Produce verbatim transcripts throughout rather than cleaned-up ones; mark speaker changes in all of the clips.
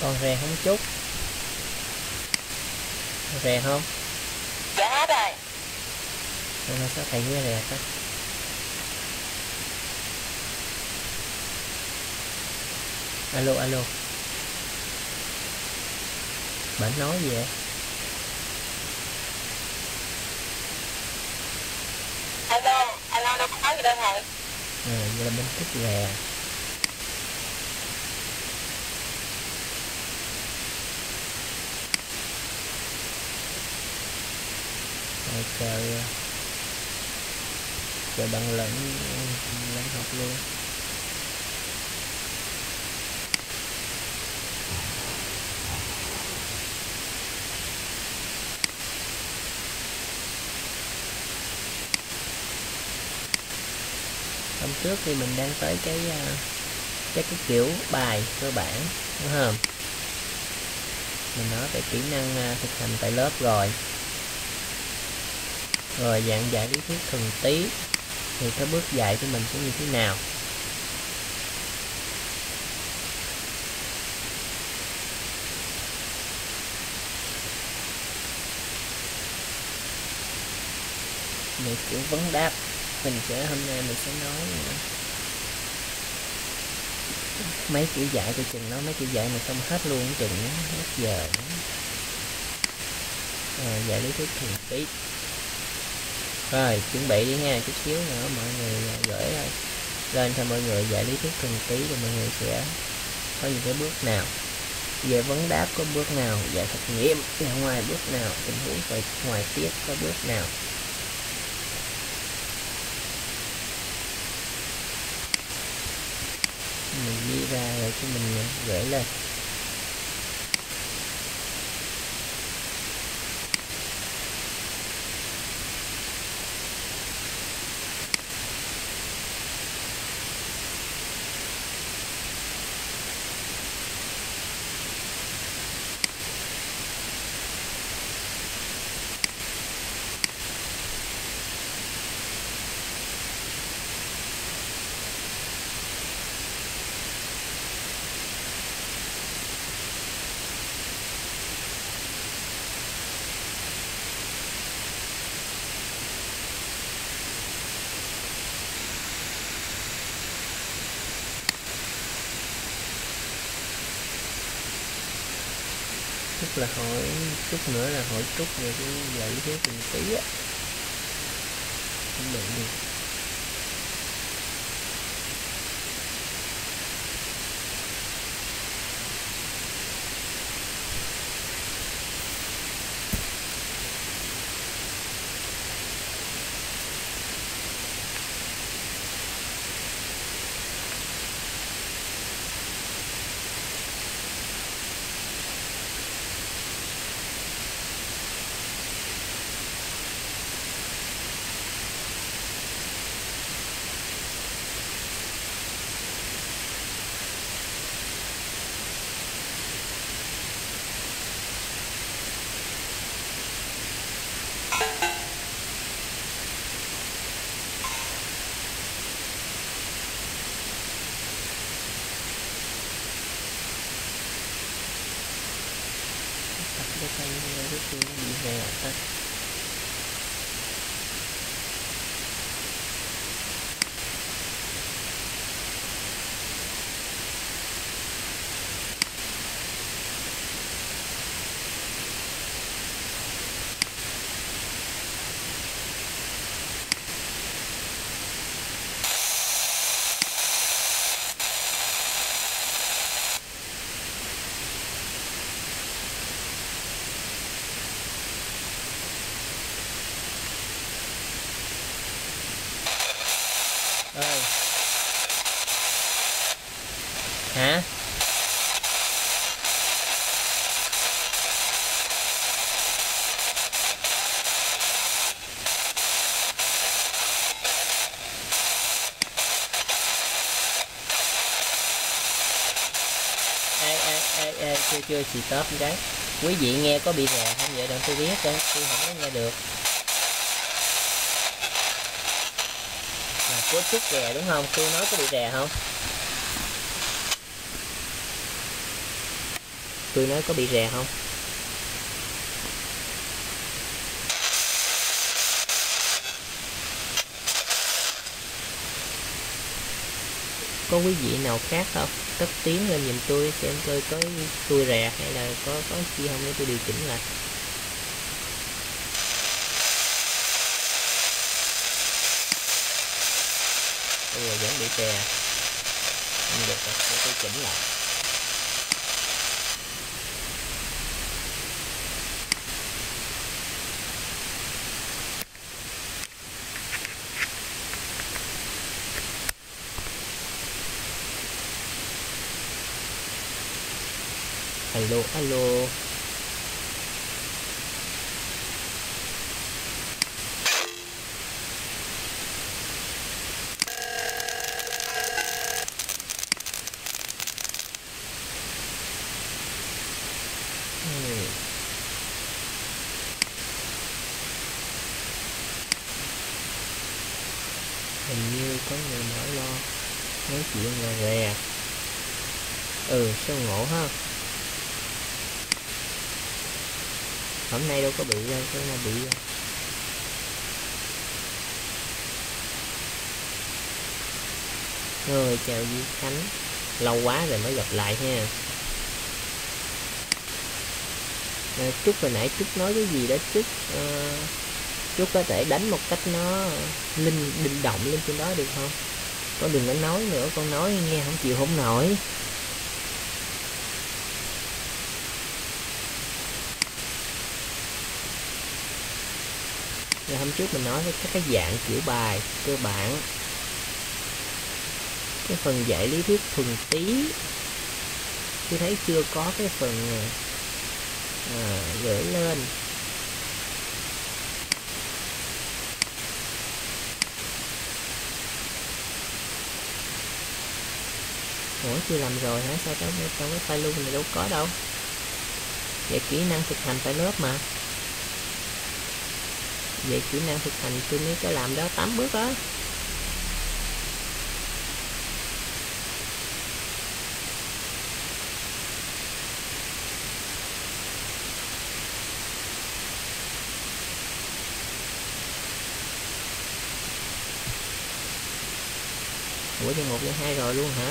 Speaker 1: Còn rè không chút. Rè không?
Speaker 2: Dạ rồi.
Speaker 1: Rồi sao thầy nghe rè ta? Alo alo. Bạn nói gì vậy?
Speaker 2: Alo, alo đâu có nói gì đâu thầy.
Speaker 1: À, vậy là bên thích rè. Rồi chờ chờ bằng lẫn lẫn học luôn. Hôm trước thì mình đang tới cái cái cái kiểu bài cơ bản đúng không? Mình nói về kỹ năng thực hành tại lớp rồi. Rồi dạng dạy lý thuyết thuần tí thì cái bước dạy của mình sẽ như thế nào? Về kiểu vấn đáp mình sẽ hôm nay mình sẽ nói mấy kiểu dạy của chừng nó mấy kiểu dạy mà không hết luôn chừng nó hết giờ nữa. Rồi dạy lý thuyết thuần tí. Rồi chuẩn bị đi nha, chút xíu nữa mọi người gửi lên cho mọi người dạy lý thuyết thuần tí rồi mọi người sẽ có những cái bước nào về vấn đáp, có bước nào dạy thực nghiệm ra ngoài, bước nào tình huống về ngoài tiết, có bước nào. Mình ghi ra rồi cho mình gửi lên. Chút là hỏi, chút nữa là hỏi chút về cái dạy lý thuyết thuần tí á. Không được đi. Cái tay cái kia nó bị rè ta. Ơi. Hả? Ê ê ê ê chưa chưa chị top cái. Quý vị nghe có bị rè không vậy? Đừng tôi biết coi, tôi không có nghe được. Là có chút rè đúng không? Tôi nói có bị rè không? tôi nói có bị rè không? Có quý vị nào khác không? Cất tiếng lên giùm tôi xem tôi có tôi rè hay là có có gì không để tôi điều chỉnh lại. Ủa, vẫn bị rè. Không được rồi, để tôi chỉnh lại. Alo, alo. Hmm. Hình như có người nói lo nói chuyện là rè. Ừ, sao ngộ ha. Hôm nay đâu có bị đâu, sao mà bị đâu. Rồi, chào Duy Khánh. Lâu quá rồi mới gặp lại ha. À, Trúc hồi nãy Trúc nói cái gì đó Trúc à, Trúc có thể đánh một cách nó linh linh động lên trên đó được không? Con đừng có nói nữa, con nói nghe không chịu không nổi. Rồi hôm trước mình nói với các cái dạng kiểu bài cơ bản, cái phần dạy lý thuyết thuần tí tôi thấy chưa có cái phần à, gửi lên. Ủa chưa làm rồi hả? Sao trong, trong cái file lưu này đâu có đâu. Vậy kỹ năng thực hành tại lớp mà. Vậy kỹ năng thực hành tôi mới có làm đó, tám bước đó. Ủa chương một chương hai rồi luôn hả?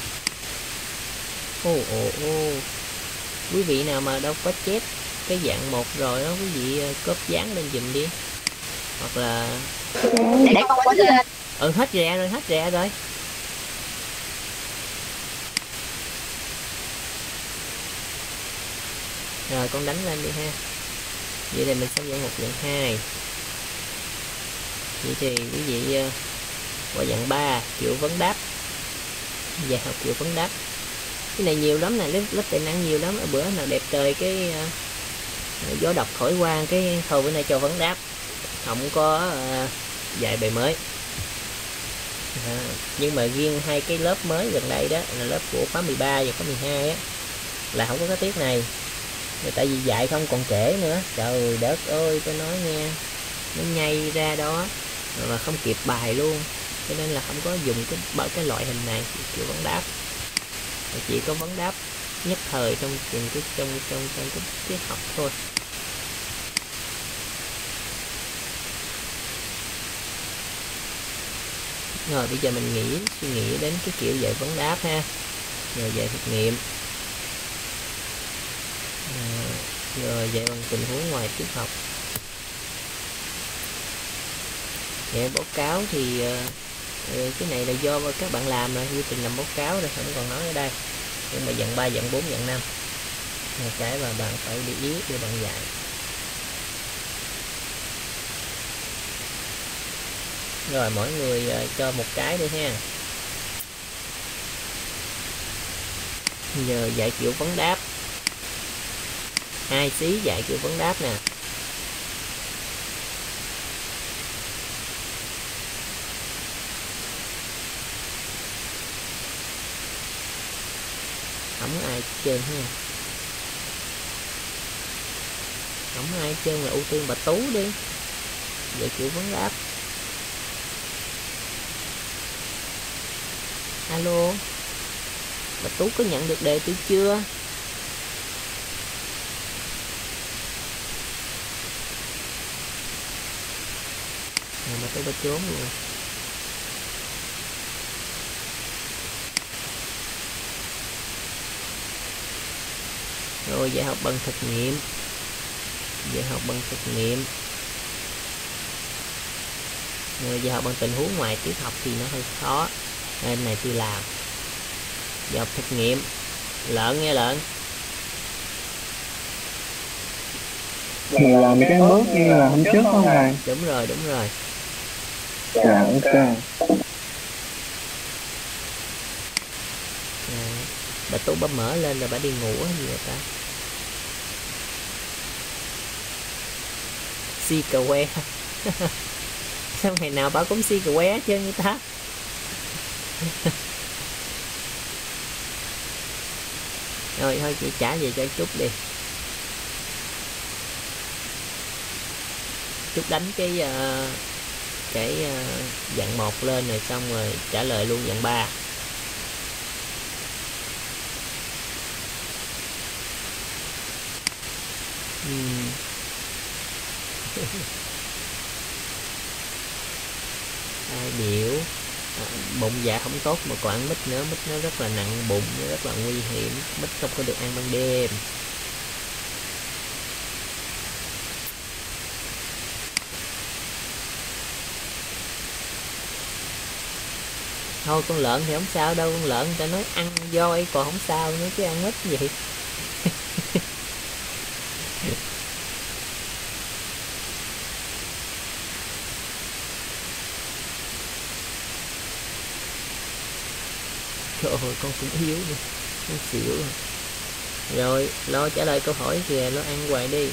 Speaker 1: Ồ ồ ô. Quý vị nào mà đâu có chép cái dạng một rồi đó, quý vị cóp dán lên giùm đi. Hoặc là
Speaker 2: để con quấn lên.
Speaker 1: Ừ hết rè rồi, hết rè rồi. Rồi con đánh lên đi ha. Vậy thì mình xong dạng một dạng hai. Vậy thì quý vị uh, qua dạng ba kiểu vấn đáp. Dạ học kiểu vấn đáp. Cái này nhiều lắm nè, lớp, lớp tài năng nhiều lắm. Ở bữa nào đẹp trời cái uh, gió độc thổi qua cái thôi bữa nay cho vấn đáp. Không có uh, dạy bài mới. À, nhưng mà riêng hai cái lớp mới gần đây đó là lớp của khóa mười ba và khóa mười hai á là không có cái tiết này. Tại vì dạy không còn trễ nữa. Trời đất ơi tôi nói nghe, nó nhây ra đó mà không kịp bài luôn, cho nên là không có dùng cái bởi cái loại hình này kiểu vấn đáp. Chỉ có vấn đáp nhất thời trong từng cái trong trong trong cái tiết học thôi. Rồi bây giờ mình nghĩ suy nghĩ đến cái kiểu dạy vấn đáp ha, rồi dạy thực nghiệm, à, rồi dạy bằng tình huống ngoài tiết học. Dạy báo cáo thì uh, cái này là do các bạn làm rồi, quy trình làm báo cáo rồi không còn nói ở đây. Nhưng mà dạng ba, dạng bốn, dạng năm là cái mà bạn phải để ý để bạn dạy. Rồi mỗi người uh, cho một cái đi ha. Giờ dạy kiểu vấn đáp. Hai xí dạy kiểu vấn đáp nè. Không ai chơi ha. Không ai chơi là ưu tiên bà Tú đi. Dạy kiểu vấn đáp. Alo, bà Tú có nhận được đề tôi chưa? tôi ba trốn luôn. Rồi dạy học bằng thực nghiệm, dạy học bằng thực nghiệm. Rồi dạy học bằng tình huống ngoài tiết học thì nó hơi khó, nên này tôi làm. Dạy học thực nghiệm. Lợn nghe lợn.
Speaker 3: Mình làm cái bước như là hôm trước không thầy?
Speaker 1: Đúng rồi, đúng rồi.
Speaker 3: Dạ, ok.
Speaker 1: À, bà Tú bà mở lên rồi bà đi ngủ hay gì vậy ta? Si cà que. Sao ngày nào bà cũng si cà que hết trơn người ta? Rồi thôi chị trả về cho Trúc đi. Trúc đánh cái uh, cái uh, dạng một lên rồi xong rồi trả lời luôn dạng ba. uhm. Ai biểu à, bụng dạ không tốt mà còn ăn mít nữa, mít nó rất là nặng bụng, nó rất là nguy hiểm, mít không có được ăn ban đêm. Thôi con lợn thì không sao đâu, con lợn người ta nói ăn voi còn không sao nữa chứ ăn mít vậy. Trời ơi con cũng yếu nữa, con xỉu rồi. Rồi lo trả lời câu hỏi kìa, lo ăn hoài đi.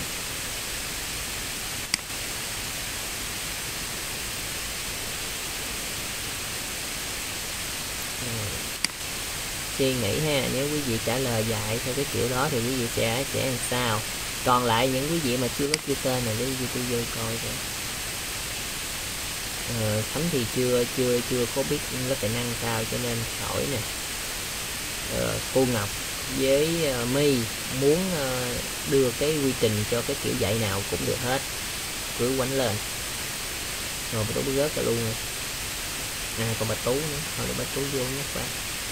Speaker 1: Suy nghĩ ha, nếu quý vị trả lời dài theo cái kiểu đó thì quý vị sẽ sẽ làm sao. Còn lại những quý vị mà chưa có kêu tên này, quý vị tôi vô coi kìa. Ờ, Khánh thì chưa chưa chưa có biết có tài năng sao cho nên hỏi nè. Ờ, cô Ngọc với uh, My muốn uh, đưa cái quy trình cho cái kiểu dạy nào cũng được hết, cứ quánh lên. Rồi bà Tú bớt rớt ra luôn rồi. À còn bà Tú nữa, thôi để bà Tú vô nhắc bạn.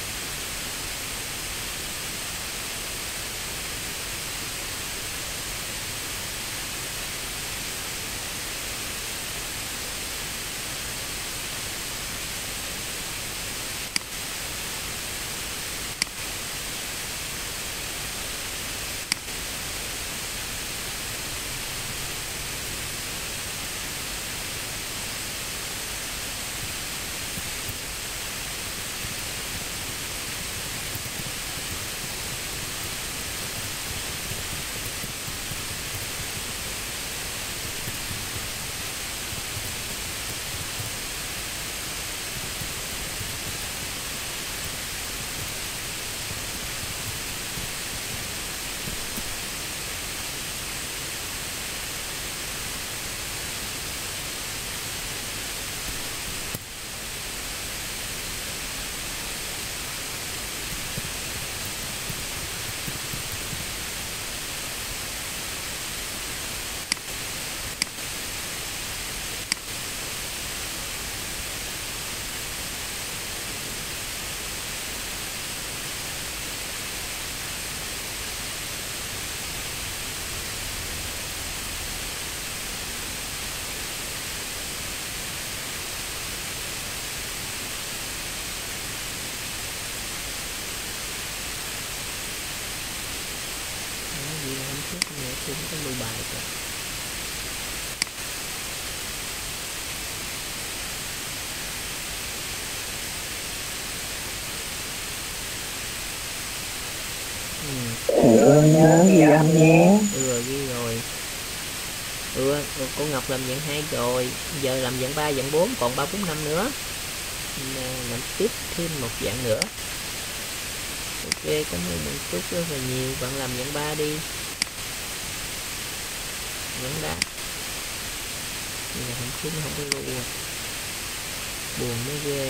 Speaker 1: Cũng có lưu bài kìa.
Speaker 3: Thầy ơi nhớ ghi âm nhé.
Speaker 1: Ừ rồi ghi rồi. Ừ rồi, cô Ngọc làm dạng hai rồi, giờ làm dạng ba dạng bốn, còn ba bốn năm nữa. Làm tiếp thêm một dạng nữa. Ok, cảm ơn bạn Trúc rất là nhiều. Bạn làm dạng ba đi. Vẫn đã. Nhà hạnh phúc không có lưu. Buồn mới ghê.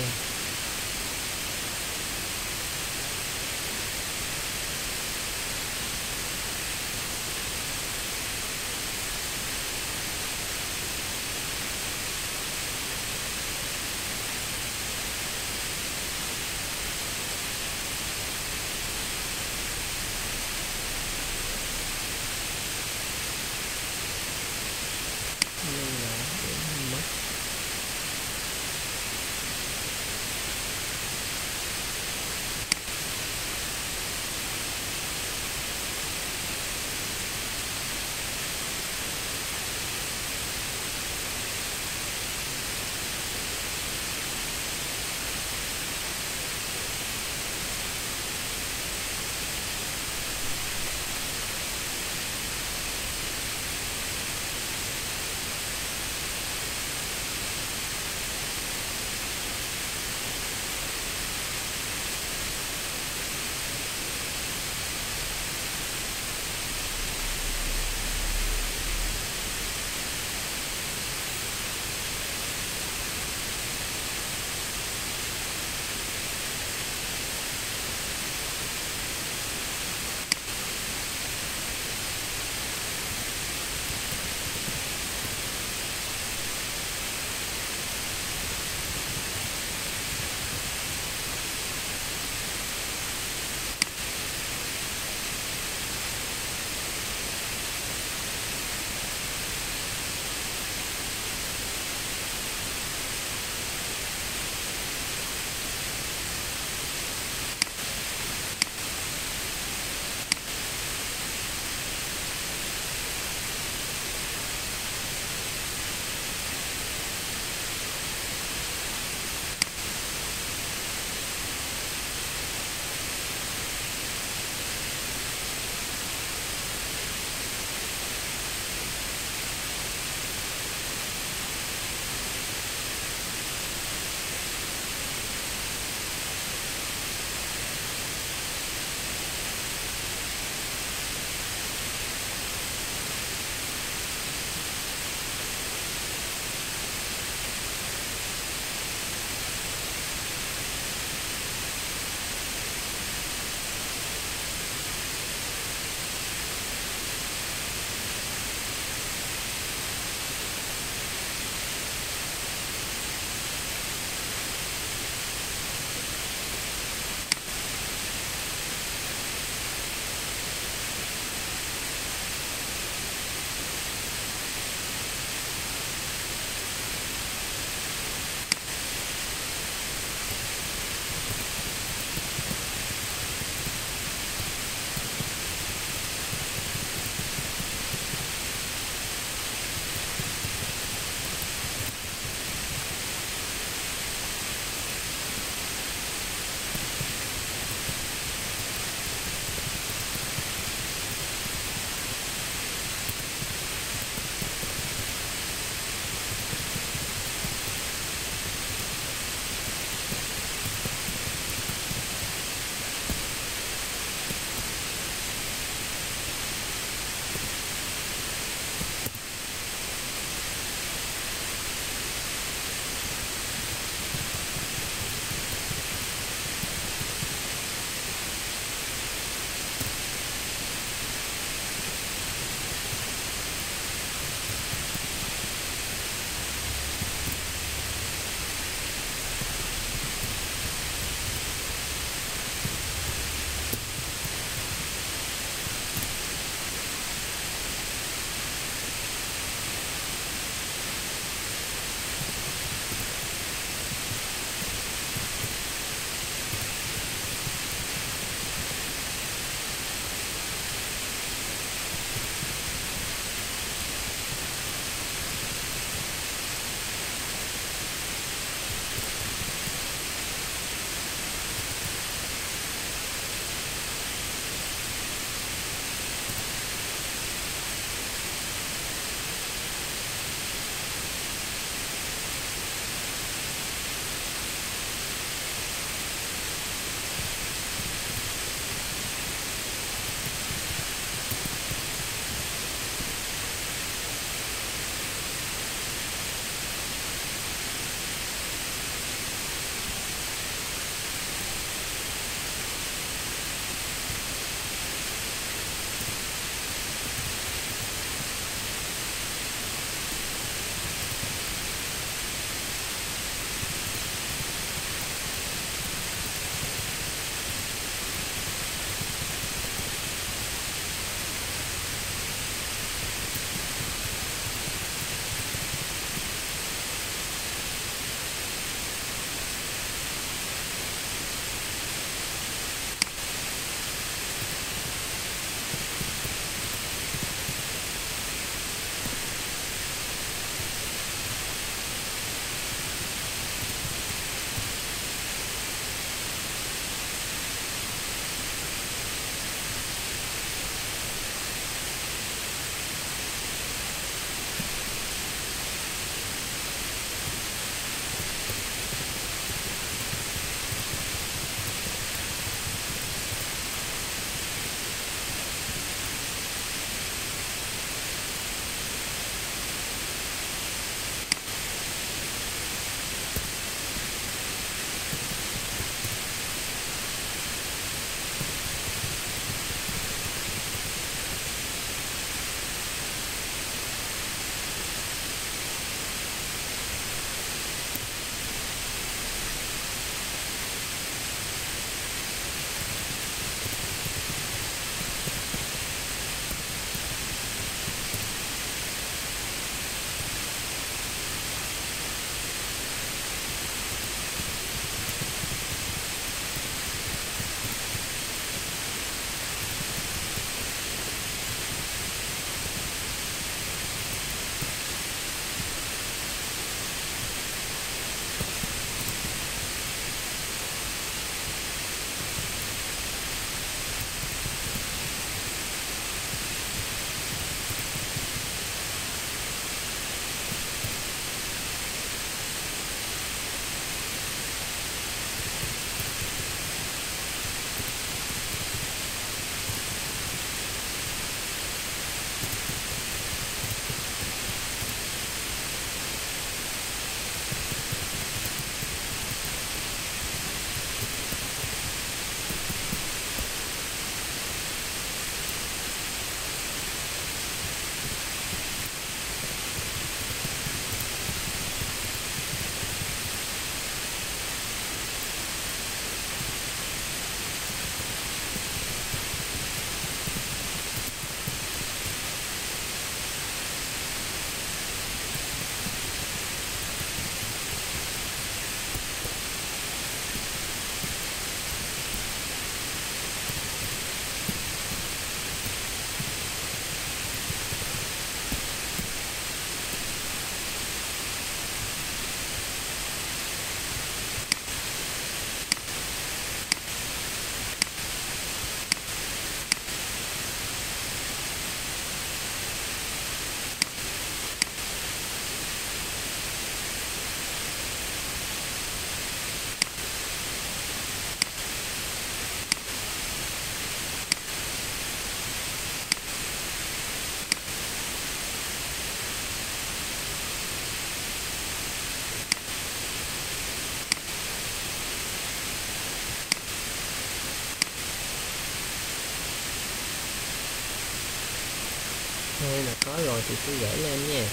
Speaker 1: Hay là có rồi thì cứ gửi lên nha.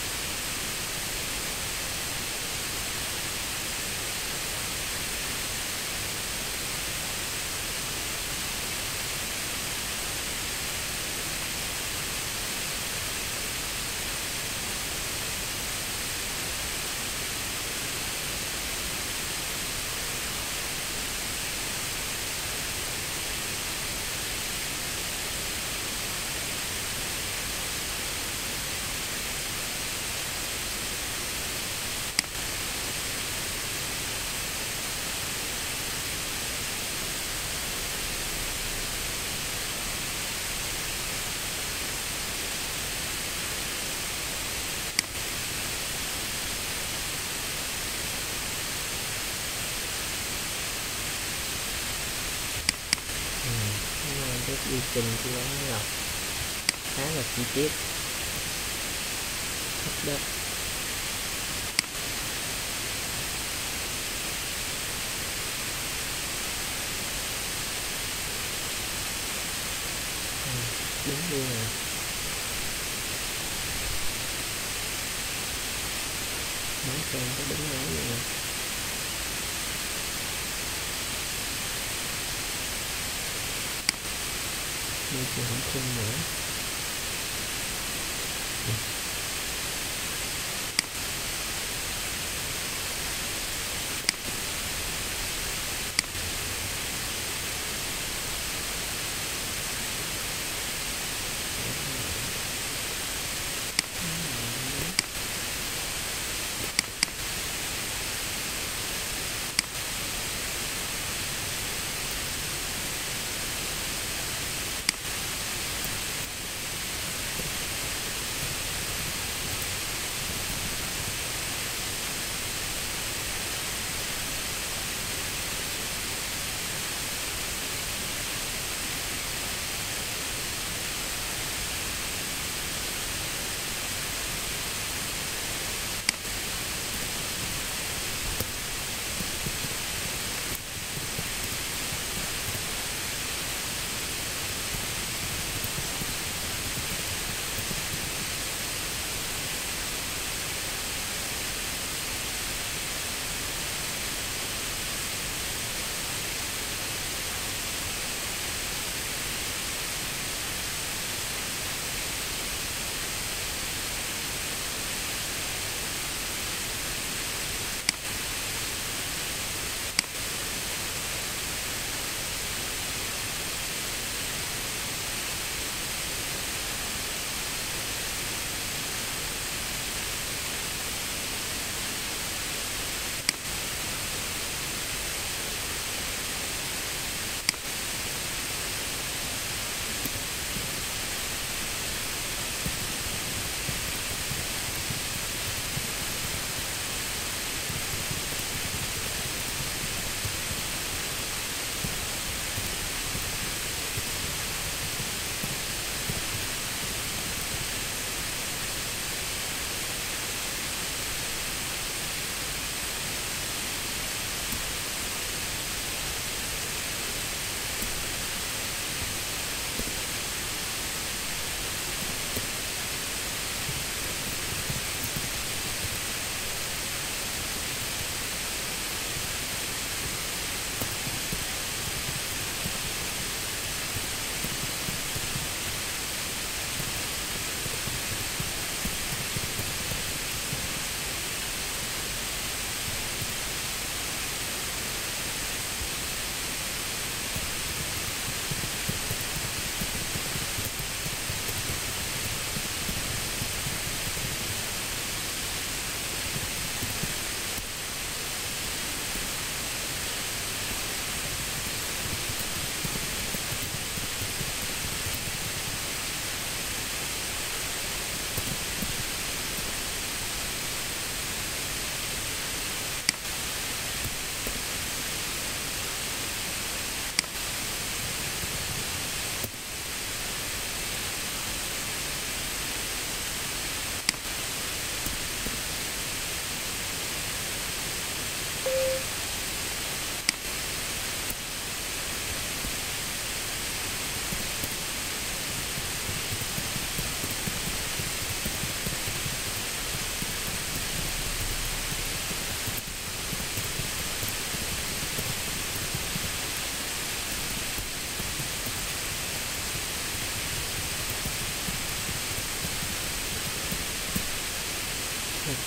Speaker 1: Cái quy trình của nó lọc khá là chi tiết, thích đó. Ừ, đúng luôn rồi. Nói xem có đúng lắm vậy nè. Đây thì không khung nữa.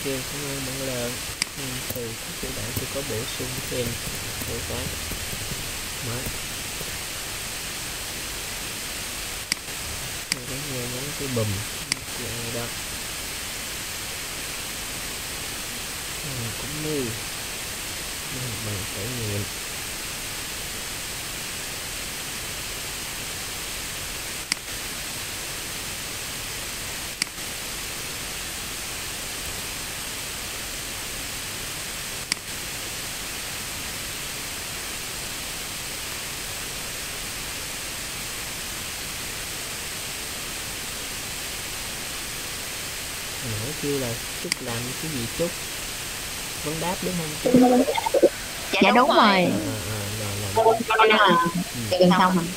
Speaker 1: cảm ơn bạn Lợn. Ừ, từ các bạn tôi có bổ sung thêm một cái mới. Rồi cái nghe nhắn cái bùm của ai đó. Ừ, cũng đi bằng trải nghiệm. Nãy kêu là Trúc làm cái gì Trúc? Vấn đáp đúng không Trúc?
Speaker 2: Dạ, dạ đúng, đúng rồi.
Speaker 1: À, à, rồi làm
Speaker 2: Cho nên là gần xong rồi.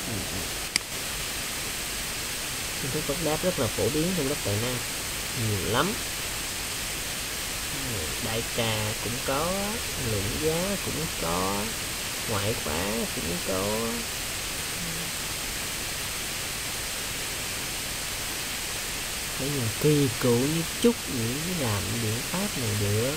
Speaker 1: Phương thức vấn đáp rất là phổ biến trong lớp tài năng, nhiều lắm. Đại trà cũng có, luận giá cũng có, ngoại khóa cũng có. Mấy người kỳ cựu như Trúc những cái làm biện pháp này được.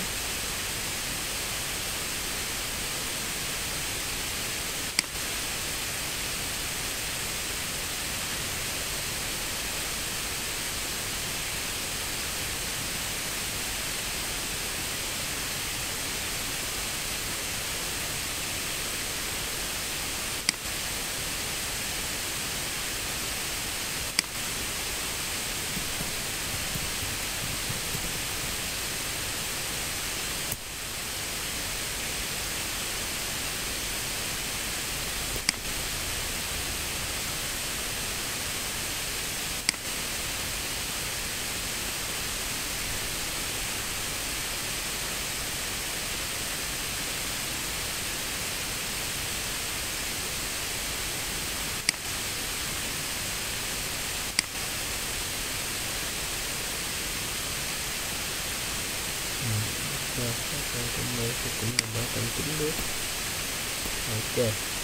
Speaker 1: Con cũng mới cũng nằm ở tầm chín bước. Ok.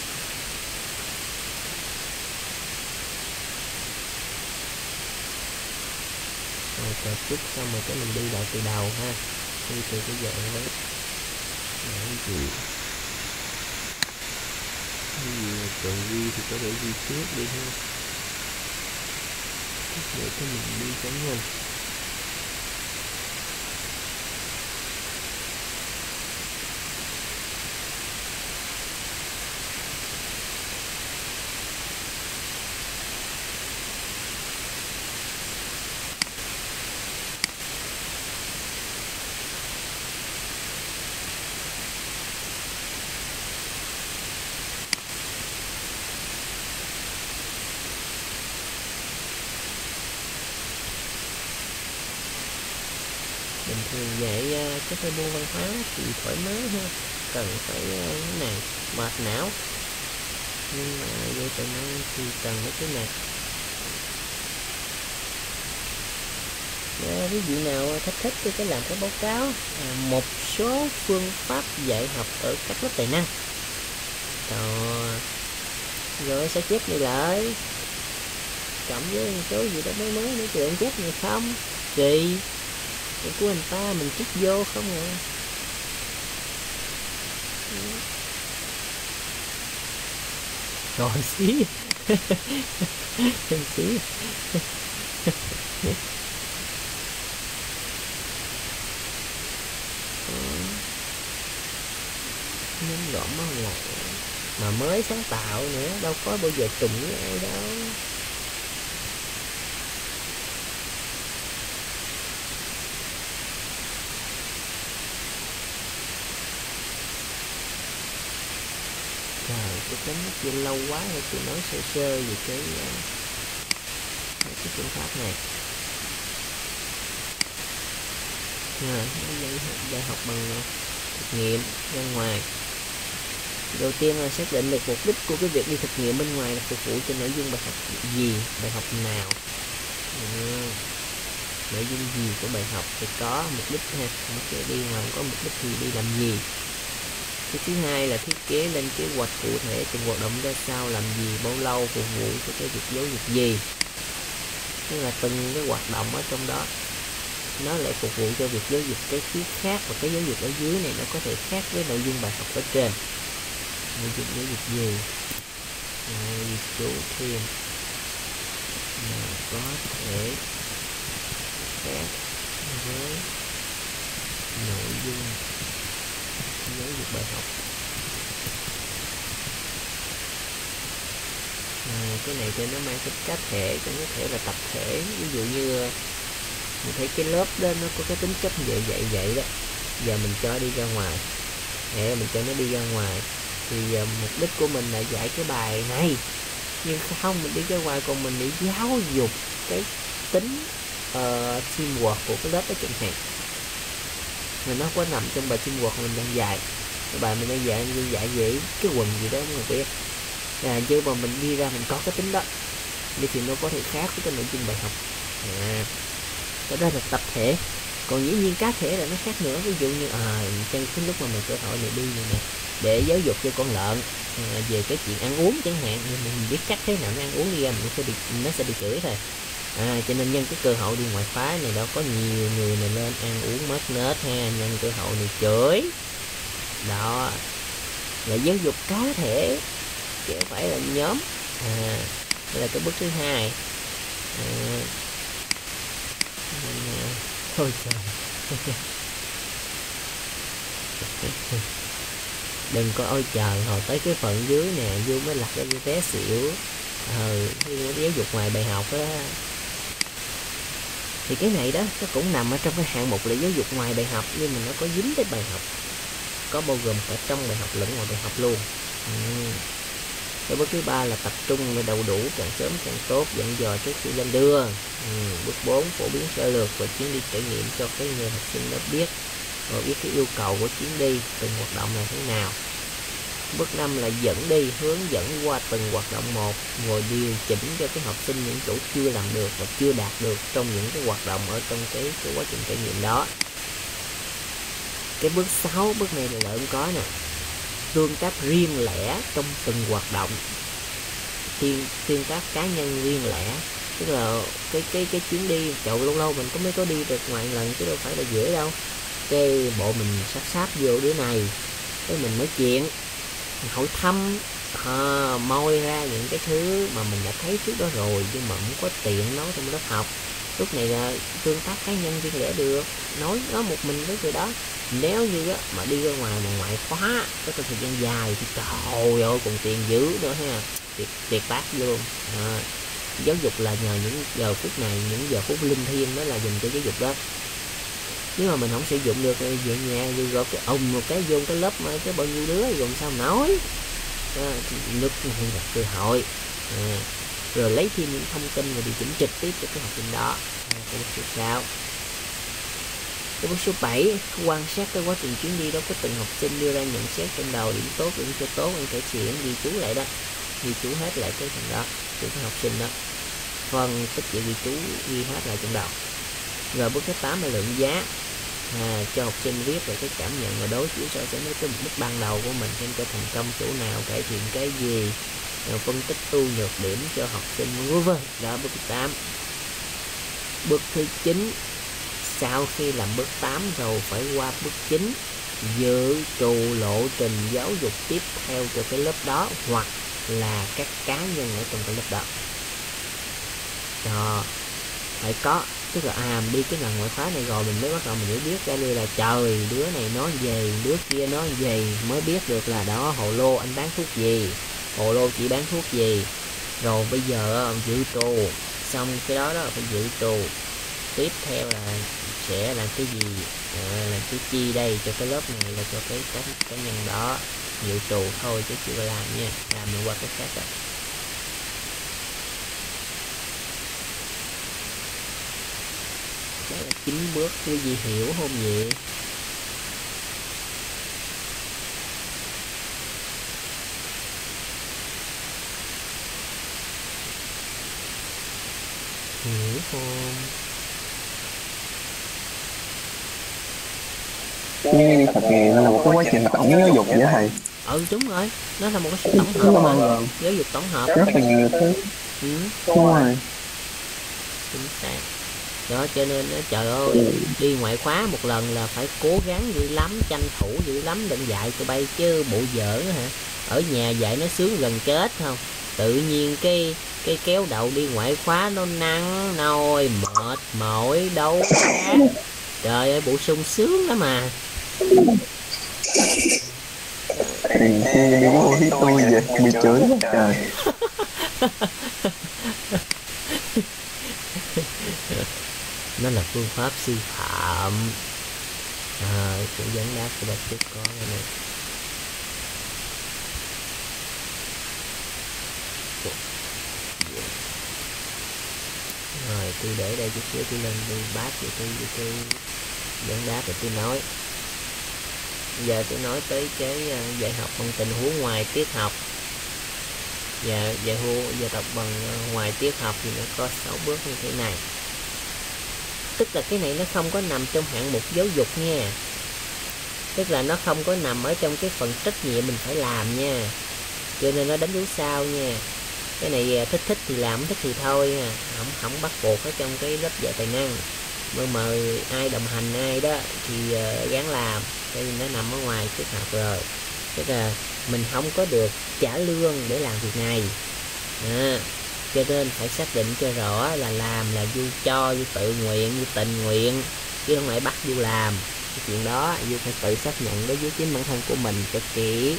Speaker 1: Rồi chờ chút xong rồi cái mình đi lại từ đầu ha. Đi từ cái dạng đấy. Cái gì? Cái gì cần ghi thì có thể ghi trước đi ha. Để cho mình đi cho nhanh. Bình thường dạy các cái môn văn hóa thì thoải mái ha, cần phải cái này mệt não, nhưng mà vô tài năng thì cần mấy cái này. Để ví dụ nào thích thích thì cái làm cái báo cáo à, một số phương pháp dạy học ở các lớp tài năng. Rồi, rồi sẽ chép này lại cộng với một số gì đó mới mới nữa chuyện chép này không kỳ cái của anh ta mình chích vô không à. Rồi xí xí nên gọn máu lại mà mới sáng tạo nữa, đâu có bao giờ trùng với ai đâu. Trời, tôi đánh mất kia lâu quá rồi, tôi nói sơ sơ về cái cái phương pháp này. À, đại học bằng thực nghiệm ra ngoài. Đầu tiên là xác định được mục đích của cái việc đi thực nghiệm bên ngoài là phục vụ cho nội dung bài học gì, bài học nào. À, nội dung gì của bài học thì có mục đích ha, không sẽ đi ngoài không có mục đích thì đi làm gì. Cái thứ hai là thiết kế lên kế hoạch cụ thể từng hoạt động ra sao, làm gì, bao lâu, phục vụ cho cái việc giáo dục gì, tức là từng cái hoạt động ở trong đó. nó lại phục vụ cho việc giáo dục cái phía khác, và cái giáo dục ở dưới này nó có thể khác với nội dung bài học ở trên. Nội dung giáo dục gì? Ghi chú thêm mà có thể khác với nội dung giáo dục bài học. À, cái này thì nó mang tính cá thể, cũng có thể là tập thể. Ví dụ như mình thấy cái lớp đó nó có cái tính chất dạy dạy vậy đó, giờ mình cho đi ra ngoài, để mình cho nó đi ra ngoài thì uh, mục đích của mình là dạy cái bài này, nhưng không, mình đi ra ngoài còn mình để giáo dục cái tính uh, teamwork của cái lớp đó chẳng hạn. Mình nó có nằm trong bài teamwork mình đang dạy, cái bài mình đang dạy như dạy gì cái quần gì đó mình biết, à, chứ mà mình đi ra mình có cái tính đó thì nó có thể khác với cái nội dung bài học. À, đó là tập thể. Còn dĩ nhiên cá thể là nó khác nữa. Ví dụ như à, trong cái lúc mà mình cơ hội này đi này nè, để giáo dục cho con lợn à, về cái chuyện ăn uống chẳng hạn, nhưng mình biết chắc thế nào nó ăn uống đi ra mình sẽ bị nó sẽ bị chửi thôi. À, cho nên nhân cái cơ hội đi ngoại khóa này đâu có nhiều người này lên ăn uống mất nết ha, nhân cơ hội này chửi đó là giáo dục cá thể chứ không phải là nhóm. À, đây là cái bước thứ hai. À, thôi trời đừng có ôi trời, hồi tới cái phần dưới nè vô mới lặt ra vô té xỉu. Ừ, giáo dục ngoài bài học á, thì cái này đó nó cũng nằm ở trong cái hạng mục là giáo dục ngoài bài học, nhưng mà nó có dính tới bài học, có bao gồm cả trong bài học lẫn ngoài bài học luôn. Ừ. Cái bước thứ ba là tập trung để đầu đủ, càng sớm càng tốt, dặn dò trước khi lên đường. Ừ. Bước bốn phổ biến sơ lược và chuyến đi trải nghiệm cho cái người học sinh đó biết, rồi biết cái yêu cầu của chuyến đi, từng hoạt động là thế nào. Bước năm là dẫn đi, hướng dẫn qua từng hoạt động một, rồi điều chỉnh cho cái học sinh những chỗ chưa làm được và chưa đạt được trong những cái hoạt động ở trong cái, cái quá trình trải nghiệm đó. Cái bước sáu, bước này là lợi có nè, tương tác riêng lẻ trong từng hoạt động, tương, tương tác cá nhân riêng lẻ, tức là cái cái cái chuyến đi chậu lâu lâu mình có mới có đi được ngoài lần chứ đâu phải là dễ đâu. Cái bộ mình sắp sáp vô đứa này, cái mình nói chuyện, mình hỏi thăm, à, moi ra những cái thứ mà mình đã thấy trước đó rồi nhưng mà không có tiện nói trong lớp học. Lúc này là tương tác cá nhân riêng lẻ được, nói nó một mình với người đó. Nếu như á, mà đi ra ngoài mà ngoại khóa có thời gian dài thì trời ơi còn tiền dữ nữa ha, tuyệt, tuyệt tác luôn. À, giáo dục là nhờ những giờ phút này, những giờ phút linh thiêng đó là dùng cho giáo dục đó. Nếu mà mình không sử dụng được thì về nhà rồi gọi cái ồng một cái vô cái lớp mà cái bao nhiêu đứa rồi sao nói. À, nước hay là cơ hội. À, rồi lấy thêm những thông tin và điều chỉnh trực tiếp cho cái học sinh đó. À, cái bước số sáu. Cái bước số bảy, quan sát cái quá trình chuyến đi đó của từng học sinh, đưa ra nhận xét trong đầu, điểm tốt, điểm chưa tốt, anh cải thiện, ghi chú lại đó, ghi chú hết lại cái phần đó của cái học sinh đó, phân tích và ghi chú ghi hết lại trong đầu. Rồi bước thứ tám là lượng giá, à, cho học sinh viết về cái cảm nhận và đối chiếu so sánh với cái mục đích ban đầu của mình, xem cho thành công chỗ nào, cải thiện cái gì, rồi phân tích ưu nhược điểm cho học sinh vân vân. Đó bước thứ tám. Bước thứ chín, sau khi làm bước tám rồi phải qua bước chín, dự trù lộ trình giáo dục tiếp theo cho cái lớp đó hoặc là các cá nhân ở trong cái lớp đó. Đó, phải có, tức là à đi cái lần ngoại khóa này rồi mình mới bắt đầu mình mới biết ra đây là trời đứa này nói về, đứa kia nói về, mới biết được là đó hồ lô anh bán thuốc gì, hồ lô chỉ bán thuốc gì. Rồi bây giờ dự trù xong cái đó đó phải dự trù tiếp theo là sẽ làm cái gì, à, làm cái chi đây cho cái lớp này là cho cái cá, cá nhân đó, dự trù thôi chứ chưa làm nha, làm mình qua cái khác đó. Đó là chín bước, cái gì hiểu không vậy? Hiểu không?
Speaker 3: Cái thật nghề nó là một cái quá trình tổng giáo dục vậy thầy.
Speaker 1: Ừ đúng rồi, nó là một cái sự tổng
Speaker 3: Nó
Speaker 1: hợp,
Speaker 3: bao gồm
Speaker 1: giáo dục tổng hợp
Speaker 3: rất là nhiều thứ.
Speaker 1: ừ.
Speaker 3: Đúng rồi.
Speaker 1: Chính xác. Đó cho nên nó trời ơi, đi ngoại khóa một lần là phải cố gắng dữ lắm, tranh thủ dữ lắm đừng dạy tụi bay chứ bộ giỡn hả. Ở nhà dạy nó sướng gần chết không. Tự nhiên cái cái kéo đậu đi ngoại khóa nó nắng nôi mệt mỏi đấu đá. Trời ơi bộ sung sướng lắm mà.
Speaker 3: Tiền kia đi vô hít tôi vậy bị chửi quá trời.
Speaker 1: Nó là phương pháp sư phạm. À, cũng dẫn đáp của bác trước có đây này. Rồi tôi để đây chút xíu tôi lên tôi bát rồi tôi tôi dẫn đáp rồi tôi nói. Giờ tôi nói tới cái uh, dạy học bằng tình huống ngoài tiết học. Và dạy hô dạy tập bằng uh, ngoài tiết học thì nó có sáu bước như thế này. Tức là cái này nó không có nằm trong hạng mục giáo dục nha. Tức là nó không có nằm ở trong cái phần trách nhiệm mình phải làm nha. Cho nên nó đánh dấu sao nha. Cái này thích thích thì làm, không thích thì thôi nha. Không, không bắt buộc ở trong cái lớp dạy tài năng. Mà mời ai đồng hành ai đó thì uh, gắng làm. Tại vì nó nằm ở ngoài tiết học rồi. Tức là mình không có được trả lương để làm việc này. À, cho nên phải xác định cho rõ là làm là vui cho, vui tự nguyện, vui tình nguyện, chứ không phải bắt vui làm. Cái chuyện đó vui phải tự xác nhận đối với chính bản thân của mình cho kỹ.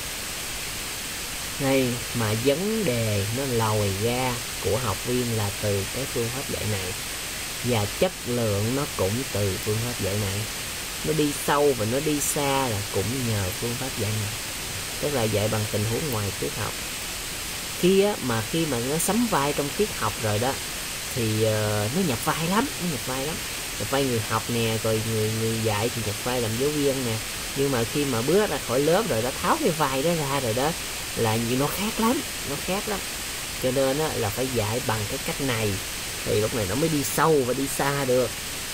Speaker 1: Này mà vấn đề nó lòi ra của học viên là từ cái phương pháp dạy này. Và chất lượng nó cũng từ phương pháp dạy này. Nó đi sâu và nó đi xa là cũng nhờ phương pháp dạy này. Tức là dạy bằng tình huống ngoài tiết học. Khi á, mà khi mà nó sắm vai trong tiết học rồi đó thì uh, nó nhập vai lắm, nó nhập vai lắm. Nhập vai người học nè, rồi người người dạy thì nhập vai làm giáo viên nè. Nhưng mà khi mà bước ra khỏi lớp rồi đó, tháo cái vai đó ra rồi đó là nó khác lắm, nó khác lắm. Cho nên á, là phải dạy bằng cái cách này thì lúc này nó mới đi sâu và đi xa được.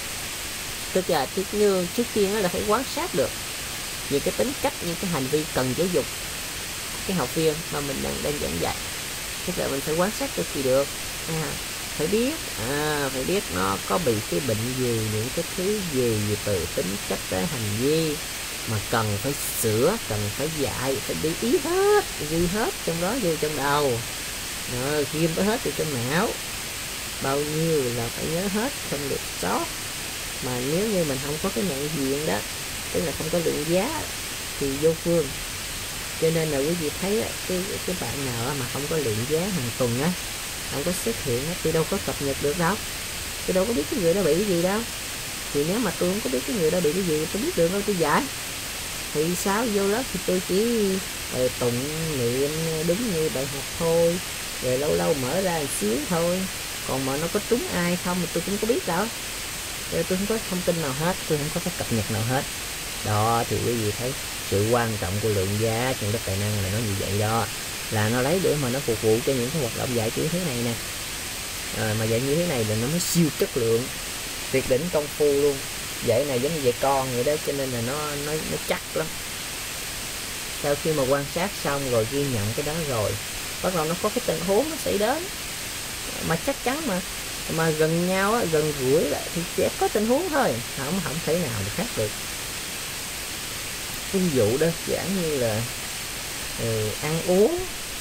Speaker 1: Tức là trước như trước tiên là phải quan sát được những cái tính cách, những cái hành vi cần giáo dục cái học viên mà mình đang đang giảng dạy. Tức là mình phải quan sát được thì được. À, phải biết, à, phải biết nó có bị cái bệnh gì, những cái thứ gì, gì từ tính cách tới hành vi mà cần phải sửa, cần phải dạy, phải để ý hết, ghi hết trong đó vô trong đầu. Rồi, ghi hết từ trong não. Bao nhiêu là phải nhớ hết, không được sót. Mà nếu như mình không có cái nhận diện đó, tức là không có lượng giá thì vô phương. Cho nên là quý vị thấy cái cái bạn nào mà không có lượng giá hàng tuần á, không có xuất hiện á, thì đâu có cập nhật được đâu. Tôi đâu có biết cái người đó bị cái gì đâu. Thì nếu mà tôi không có biết cái người đó bị cái gì, tôi biết được đâu tôi giải. Thì sao vô lớp thì tôi chỉ uh, tụng niệm đúng như bài học thôi, rồi lâu lâu mở ra một xíu thôi. Còn mà nó có trúng ai không thì tôi cũng có biết đâu. Tôi không có thông tin nào hết, tôi không có cái cập nhật nào hết. Đó thì quý vị thấy sự quan trọng của lượng giá trong các tài năng là nó như vậy đó. Là nó lấy để mà nó phục vụ cho những cái hoạt động dạy như thế này nè. À, mà dạy như thế này là nó mới siêu chất lượng, tuyệt đỉnh công phu luôn. Dạy này giống như dạy con vậy đó, cho nên là nó nó nó chắc lắm. Sau khi mà quan sát xong rồi, ghi nhận cái đó rồi, bắt đầu nó có cái tình huống nó xảy đến mà chắc chắn mà mà gần nhau á, gần gũi lại thì sẽ có tình huống thôi, không không thể nào được khác được. Ví dụ đơn giản như là uh, ăn uống,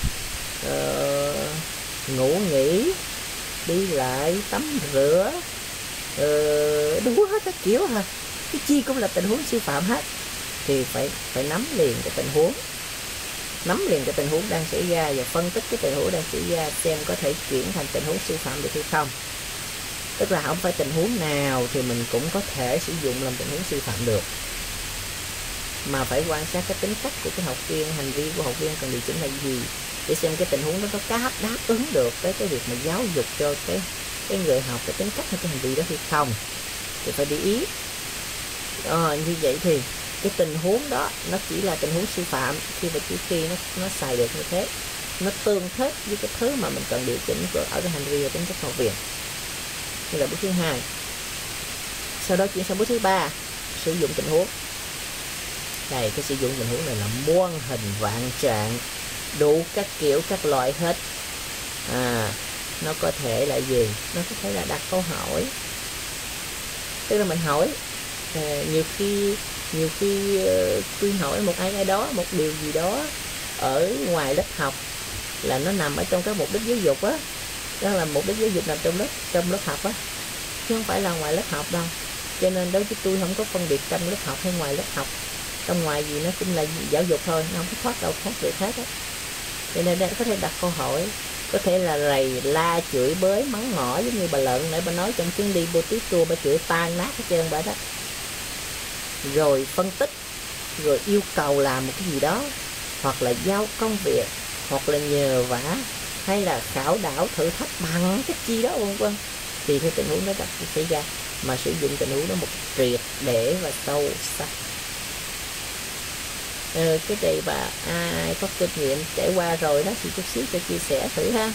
Speaker 1: uh, ngủ nghỉ, đi lại, tắm rửa, uh, đủ hết các kiểu hả, cái chi cũng là tình huống sư phạm hết. Thì phải phải nắm liền cái tình huống, nắm liền cái tình huống đang xảy ra và phân tích cái tình huống đang xảy ra xem có thể chuyển thành tình huống sư phạm được hay không. Tức là không phải tình huống nào thì mình cũng có thể sử dụng làm tình huống sư phạm được, mà phải quan sát cái tính cách của cái học viên, hành vi của học viên cần điều chỉnh là gì, để xem cái tình huống đó có đáp đáp ứng được tới cái việc mà giáo dục cho cái cái người học cái tính cách hay cái hành vi đó hay không, thì phải để ý. Ờ, như vậy thì cái tình huống đó nó chỉ là tình huống sư phạm khi mà chỉ khi nó nó xài được như thế, nó tương thích với cái thứ mà mình cần điều chỉnh ở cái hành vi và tính cách học viên. Đây là bước thứ hai. Sau đó chuyển sang bước thứ ba, sử dụng tình huống. Đây, cái sử dụng tình huống này là muôn hình vạn trạng, đủ các kiểu các loại hết. À, nó có thể là gì? Nó có thể là đặt câu hỏi, Tức là mình hỏi à, nhiều khi nhiều khi uh, tôi hỏi một ai ai đó một điều gì đó ở ngoài lớp học là nó nằm ở trong cái mục đích giáo dục á, đó là mục đích giáo dục nằm trong lớp trong lớp học á, chứ không phải là ngoài lớp học đâu. Cho nên đối với tôi không có phân biệt trong lớp học hay ngoài lớp học, trong ngoài gì nó cũng là giáo dục thôi, nó không có thoát đâu thoát được hết á. Cho nên có thể đặt câu hỏi, có thể là rầy la chửi bới mắng mỏ giống như bà Lợn nãy bà nói trong chuyến đi vô tí tour, bà chửi tan nát hết trơn bà đó, rồi phân tích, rồi yêu cầu làm một cái gì đó, hoặc là giao công việc, hoặc là nhờ vả, hay là khảo đảo thử thách bằng cái chi đó vân vân, thì theo tình huống đó đặt xảy ra, mà sử dụng tình huống đó một triệt để và sâu sắc. Ờ, cái này bà ai có kinh nghiệm trải qua rồi đó thì chút xíu cho chia sẻ thử ha.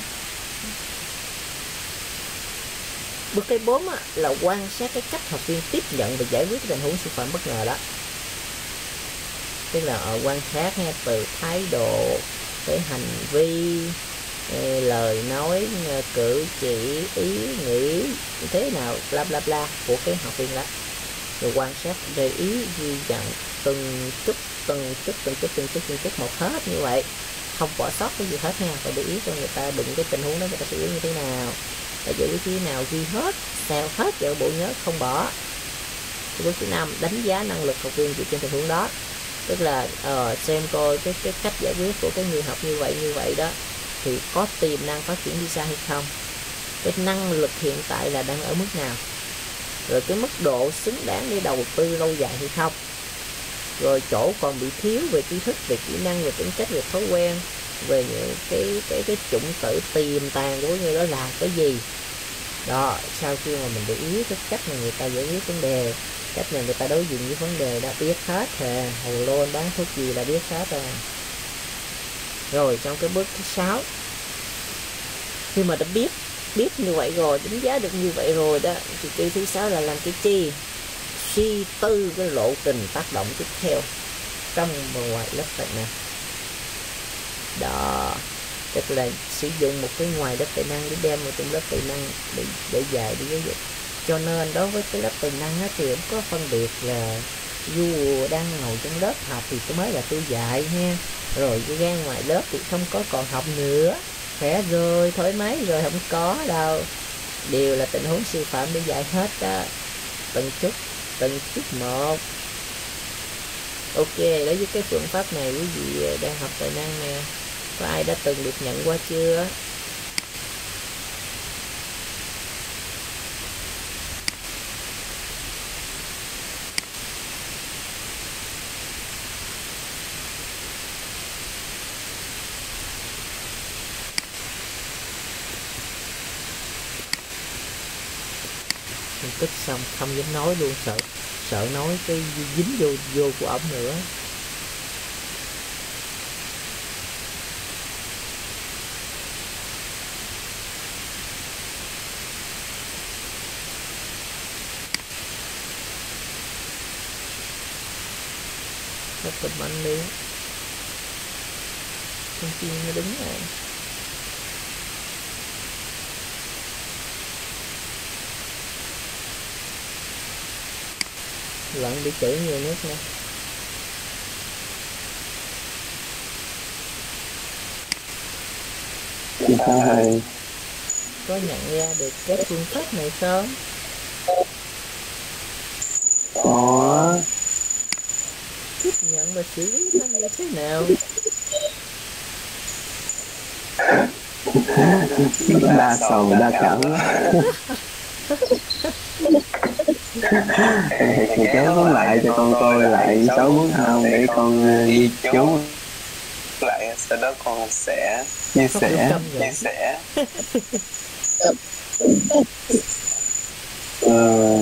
Speaker 1: Bước thứ bốn là quan sát cái cách học viên tiếp nhận và giải quyết cái tình huống sư phạm bất ngờ đó. Tức là ở quan sát nghe, từ thái độ tới hành vi, lời nói, cử chỉ, ý nghĩ thế nào bla bla bla của cái học viên đó, rồi quan sát, để ý, ghi nhận từng chút từng chút từng chút từng chút từng chút một hết như vậy, không bỏ sót cái gì hết nha. Phải để ý cho người ta đụng cái tình huống đó người ta xử lý như thế nào, và giải quyết như thế nào, ghi hết, xào hết vào bộ nhớ không bỏ. Bước thứ năm, đánh giá năng lực học viên dựa trên tình huống đó. Tức là uh, xem coi cái cái cách giải quyết của cái người học như vậy như vậy đó thì có tiềm năng phát triển đi xa hay không, cái năng lực hiện tại là đang ở mức nào, rồi cái mức độ xứng đáng để đầu tư lâu dài hay không, rồi chỗ còn bị thiếu về tri thức, về kỹ năng, về tính cách, về thói quen, về những cái cái cái chủng tử tiềm tàng của người đó là cái gì đó. Sau khi mà mình để ý cái cách mà người ta giải quyết vấn đề, cách mà người ta đối diện với vấn đề đã biết hết rồi, hồ lô bán thuốc gì là biết hết rồi. Rồi trong cái bước thứ sáu, khi mà đã biết biết như vậy rồi, đánh giá được như vậy rồi đó, thì cái thứ sáu là làm cái chi, suy tư cái lộ trình tác động tiếp theo trong và ngoài lớp tài năng đó. Tức là sử dụng một cái ngoài lớp tài năng để đem vào trong lớp tài năng để để dạy, để giáo dục. Cho nên đối với cái lớp tài năng á, thì không có phân biệt là dù đang ngồi trong lớp học thì tôi mới là tôi dạy ha, rồi tôi ra ngoài lớp thì không có còn học nữa, khỏe rồi, thoải mái rồi, không có đâu. Đều là tình huống sư phạm để dạy hết đó, từng chút từng chút một. Ok, đối với cái phương pháp này quý vị đang học tài năng nè, có ai đã từng được nhận qua chưa? Phân tích xong không dám nói luôn, sợ sợ nói cái dính vô vô của ổng nữa. Nó comment đi, con chim nó đứng lại. Lợn bị chửi nhiều nhất nè.
Speaker 3: Rồi.
Speaker 1: Có nhận ra được cái phương pháp này không?
Speaker 3: Có.
Speaker 1: Tiếp nhận và xử lý nó như thế nào?
Speaker 3: Đa sầu đa cảm. Thì kéo nó lại cho con coi lại sáu bước không để con ghi chú lại, sau đó con sẽ chia sẻ chia sẻ ờ,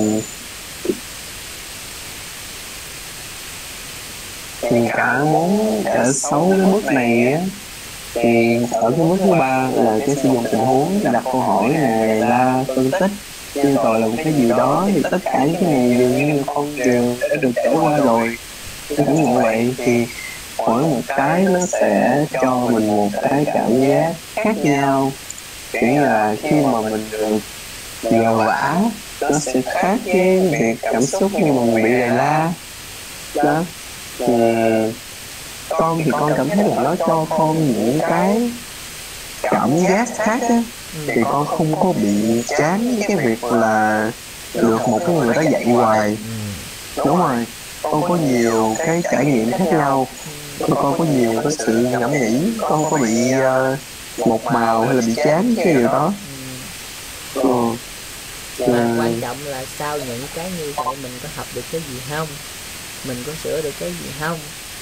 Speaker 3: thì cả muốn cả sáu cái bước này á, thì ở cái bước thứ ba là cái sử dụng tình huống, đặt câu hỏi này ra phân tích yêu cầu là một cái gì đó, thì tất cả những cái này dường như con đều đã được trải qua rồi. Cũng như vậy thì mỗi một cái nó sẽ cho mình một cái cảm giác khác nhau, kiểu như là khi mà mình được nhờ vả nó sẽ khác với việc cảm xúc khi mà mình bị rầy la đó. Thì con thì con cảm thấy là nó cho con những cái cảm giác khác á, thì con không có bị chán với cái việc là được một cái người đó dạy hoài. Đúng rồi, con có nhiều cái trải nghiệm khác nhau, con có nhiều cái sự ngẫm nghĩ, con không có bị uh, một màu hay là bị chán cái điều đó. Ừ.
Speaker 1: Mà ừ. quan trọng là sau những cái như vậy mình có học được cái gì không, mình có sửa được cái gì không?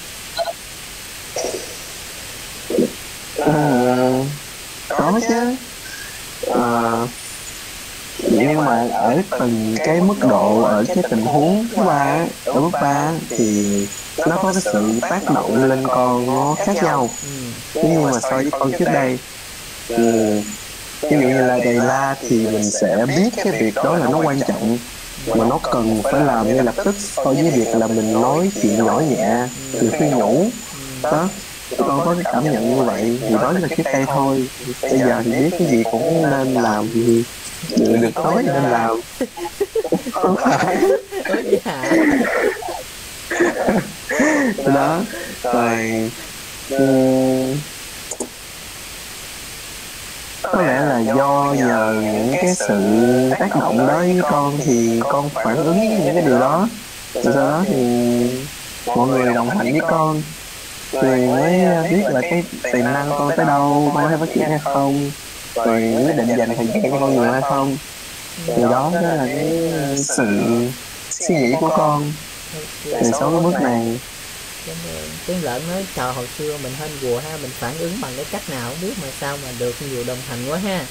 Speaker 3: À, có chứ. À, nhưng mà ở từng cái mức độ, ở cái tình huống thứ ba, ở bước ba thì nó có cái sự tác động lên con nó khác nhau. Nhưng mà so với con trước đây, ừ, ví dụ như là đầy la thì mình sẽ biết cái việc đó là nó quan trọng mà nó cần phải làm ngay lập tức, so với việc là mình nói chuyện nhỏ nhẹ, mình khuyên nhủ đó. Con có cái cảm nhận như vậy thì đó là trước đây thôi. Bây giờ thì biết cái gì cũng nên làm thì được, được nói nên làm. Không phải đó. Rồi um, có lẽ là do nhờ những cái sự tác động đó với con thì con phản ứng với những cái điều đó, rồi sau đó thì mọi người đồng hành với con rồi mới biết là cái tiềm năng con tới đâu, con có thể phát triển hay không, rồi quyết định dành thời gian cho con nhiều hay không. Thì đó, đó là cái sự suy nghĩ của con về sau cái bước này.
Speaker 1: Tiếng Lợn nói trời hồi xưa mình hên quùa ha, mình phản ứng bằng cái cách nào không biết mà sao mà được nhiều đồng hành quá ha.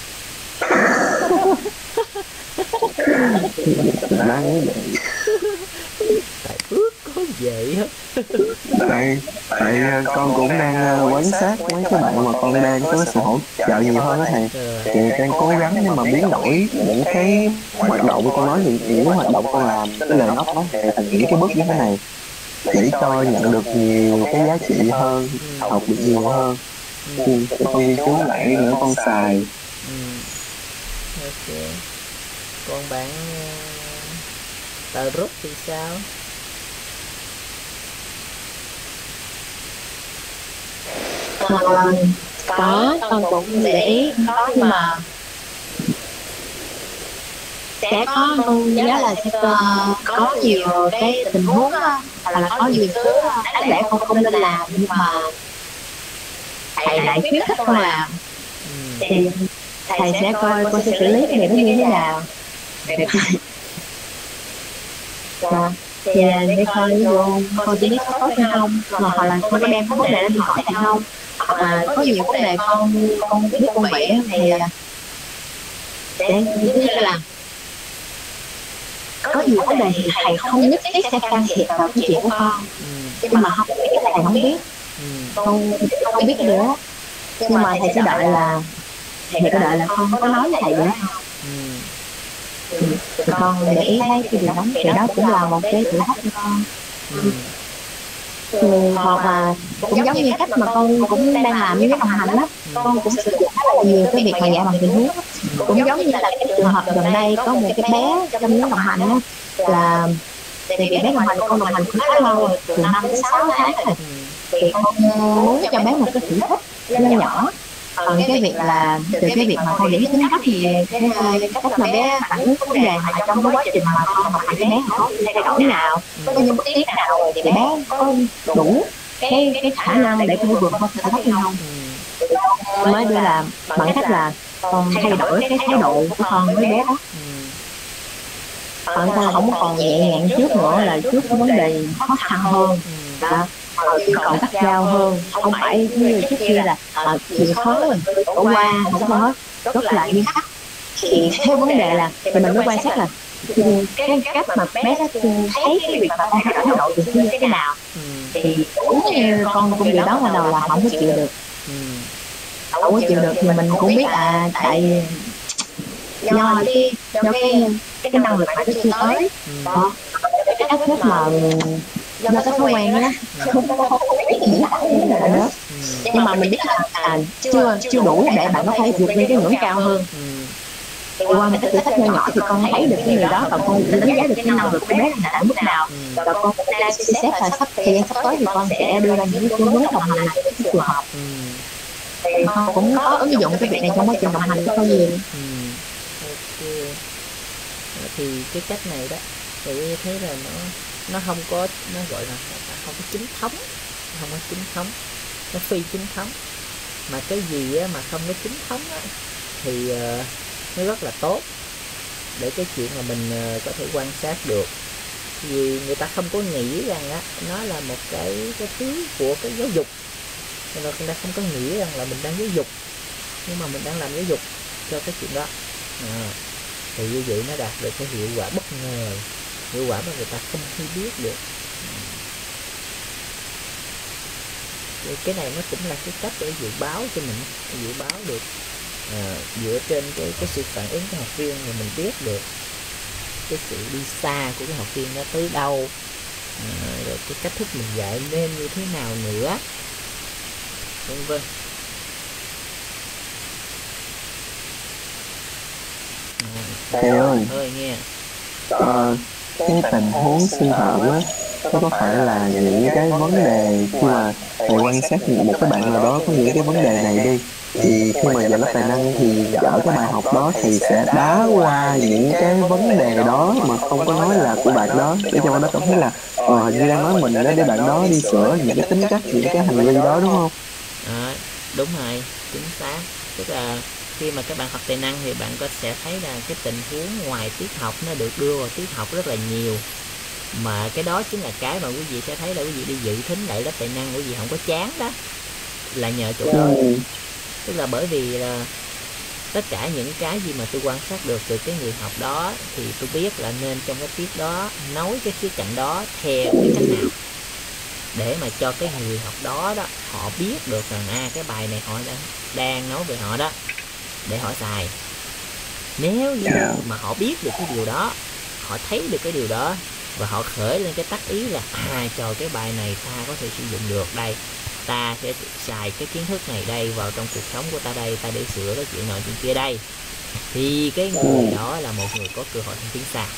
Speaker 3: Đang
Speaker 1: tại ước có vậy á.
Speaker 3: tại tại con cũng đang quan sát mấy cái bạn mà con đang có sự hỗ trợ nhiều hơn đó thầy, thì đang cố gắng nhưng mà biến đổi những cái hoạt động của con nói, những những cái hoạt động con làm, cái lời nói nói thành những cái bước như thế này để cho nhận được nhiều cái giá trị hơn, học được nhiều hơn. Ừ, con ghi chú lại nữa con xài.
Speaker 1: Ừ. Ok. Còn bạn Tờ Rút thì sao?
Speaker 2: À, có, con cũng để ý có, nhưng mà sẽ có, con nhớ là sẽ có nhiều cái tình huống đó, là có nhiều thứ đáng lẽ con không nên làm nhưng mà thầy lại khuyến khích con làm, thì thầy sẽ coi con sẽ xử lý cái điều đó như thế nào. Dạ, thì để coi ví dụ con chỉ biết có tốt hay không, hoặc là con có đem có vấn đề lên hỏi thầy không, hoặc là có nhiều vấn đề con con biết con bị thì để như là có nhiều vấn đề thì thầy không nhất thiết sẽ can thiệp vào cái chuyện của con, nhưng mà không biết thầy không biết, con không biết nữa, nhưng mà thầy sẽ đợi là thầy sẽ đợi là con có nói với thầy vậy không. Thì con để ý thấy cái điều đó, thì đó cũng là một cái thử thách cho con. Ừ, hoặc là cũng giống như cách mà con cũng đang làm với đồng hành đó, con cũng sử dụng rất là nhiều cái việc mà dạy bằng tình huống, cũng giống như là cái trường hợp gần đây có một cái bé trong nhóm đồng hành đó, là tại vì bé đồng hành con đồng hành cũng khá lâu rồi, từ năm đến sáu tháng rồi, thì con muốn cho bé một cái thử thách nó nhỏ. Còn cái việc là từ cái việc mà con để ý tính cách thì cái, cái cách mà bé phản ứng vấn đề mà trong cái quá trình mà con học với bé có thay đổi nào, có những bước tiến nào rồi thì bé có đủ cái cái khả năng để con vượt qua thử thách hay không, mới đưa làm bằng cách là con thay đổi cái thái độ của con với bé đó. Còn con không còn nhẹ nhàng trước nữa, là trước cái vấn đề khó khăn hơn đó, còn gắt gao hơn, không phải như trước kia là à, chuyện khó rồi bỏ qua không có hết, rất là nghiêm khắc. Thì theo vấn đề là thì mình mới quan sát là cái cách mà bé đó thấy cái việc mà con thay đổi thái độ như thế nào, thì đúng như con cũng dự đoán ban đầu là không có chịu được, không có chịu được thì mình cũng biết à tại do cái do cái cái năng lực phải chưa tới đó, cái cách thức mà do cái thói quen á, không có không biết gì nữa, nhưng mà mình biết là à, chưa chưa đủ để bạn có thể vượt lên cái ngưỡng cao hơn. thì qua những cái thử thách nhỏ nhỏ thì con thấy được cái điều đó và con đánh giá được cái năng lực của bé là ở mức nào,
Speaker 1: ừ,
Speaker 2: và con cũng đang suy xét là sắp thời gian sắp tới thì con sẽ đưa ra những cái phương hướng đồng hành nào cho cái trường hợp.
Speaker 1: ừ,
Speaker 2: Thì con cũng có ứng dụng cái việc này trong quá trình đồng hành với con nhiều.
Speaker 1: ừ. Ok. Đó, thì cái cách này đó thì thấy là nó nó không có, nó gọi là không có chính thống, không có chính thống, nó phi chính thống. Mà cái gì á, mà không có chính thống á, thì uh, nó rất là tốt để cái chuyện mà mình uh, có thể quan sát được. Vì người ta không có nghĩ rằng á nó là một cái cái thứ của cái giáo dục, nên là người ta không có nghĩ rằng là mình đang giáo dục, nhưng mà mình đang làm giáo dục cho cái chuyện đó. À, thì như vậy nó đạt được cái hiệu quả bất ngờ, hiệu quả mà người ta không hay biết được. Thì cái này nó cũng là cái cách để dự báo cho mình, dự báo được à, dựa trên cái cái sự phản ứng của học viên mà mình biết được cái sự đi xa của cái học viên nó tới đâu, à, rồi cái cách thức mình dạy nên như thế nào nữa, vân vân.
Speaker 3: Thầy ơi,
Speaker 1: ơi nghe
Speaker 3: ờ, cái tình huống sư phạm á, nó có phải là những cái vấn đề khi mà thầy quan sát một cái bạn nào đó có những cái vấn đề này đi, thì khi mà dạy lớp tài năng thì ở cái bài học đó thầy sẽ đá qua những cái vấn đề đó mà không có nói là của bạn đó, để cho bạn đó cảm thấy là ờ hình như đang nói mình đó, để bạn đó đi sửa những cái tính cách, những cái hành vi đó, đúng không?
Speaker 1: à, đúng rồi, chính xác. Tức là khi mà các bạn học tài năng thì bạn có sẽ thấy là cái tình huống ngoài tiết học nó được đưa vào tiết học rất là nhiều, mà cái đó chính là cái mà quý vị sẽ thấy là quý vị đi dự thính lại lớp tài năng quý vị không có chán đó, là nhờ chỗ đó.
Speaker 3: Ừ.
Speaker 1: Tức là bởi vì là tất cả những cái gì mà tôi quan sát được từ cái người học đó thì tôi biết là nên trong cái tiết đó nói cái khía cạnh đó theo cái cách nào, để mà cho cái người học đó đó họ biết được rằng à cái bài này họ đang đang nói về họ đó, để họ xài. Nếu như mà họ biết được cái điều đó, họ thấy được cái điều đó và họ khởi lên cái tác ý là à trời cái bài này ta có thể sử dụng được đây, ta sẽ xài cái kiến thức này đây vào trong cuộc sống của ta đây, ta để sửa cái chuyện nọ chuyện kia đây, thì cái người đó là một người có cơ hội thăng tiến xa.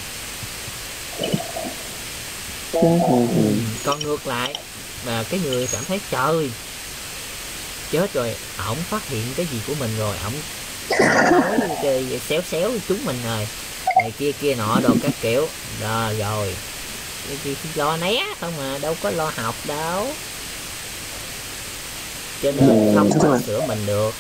Speaker 1: Ừ, còn ngược lại mà cái người cảm thấy trời chết rồi, ổng phát hiện cái gì của mình rồi, ổng nói cái xéo xéo chúng mình rồi này kia kia nọ đồ các kiểu đó, rồi thì lo né không mà đâu có lo học đâu, cho nên không có sửa mình được.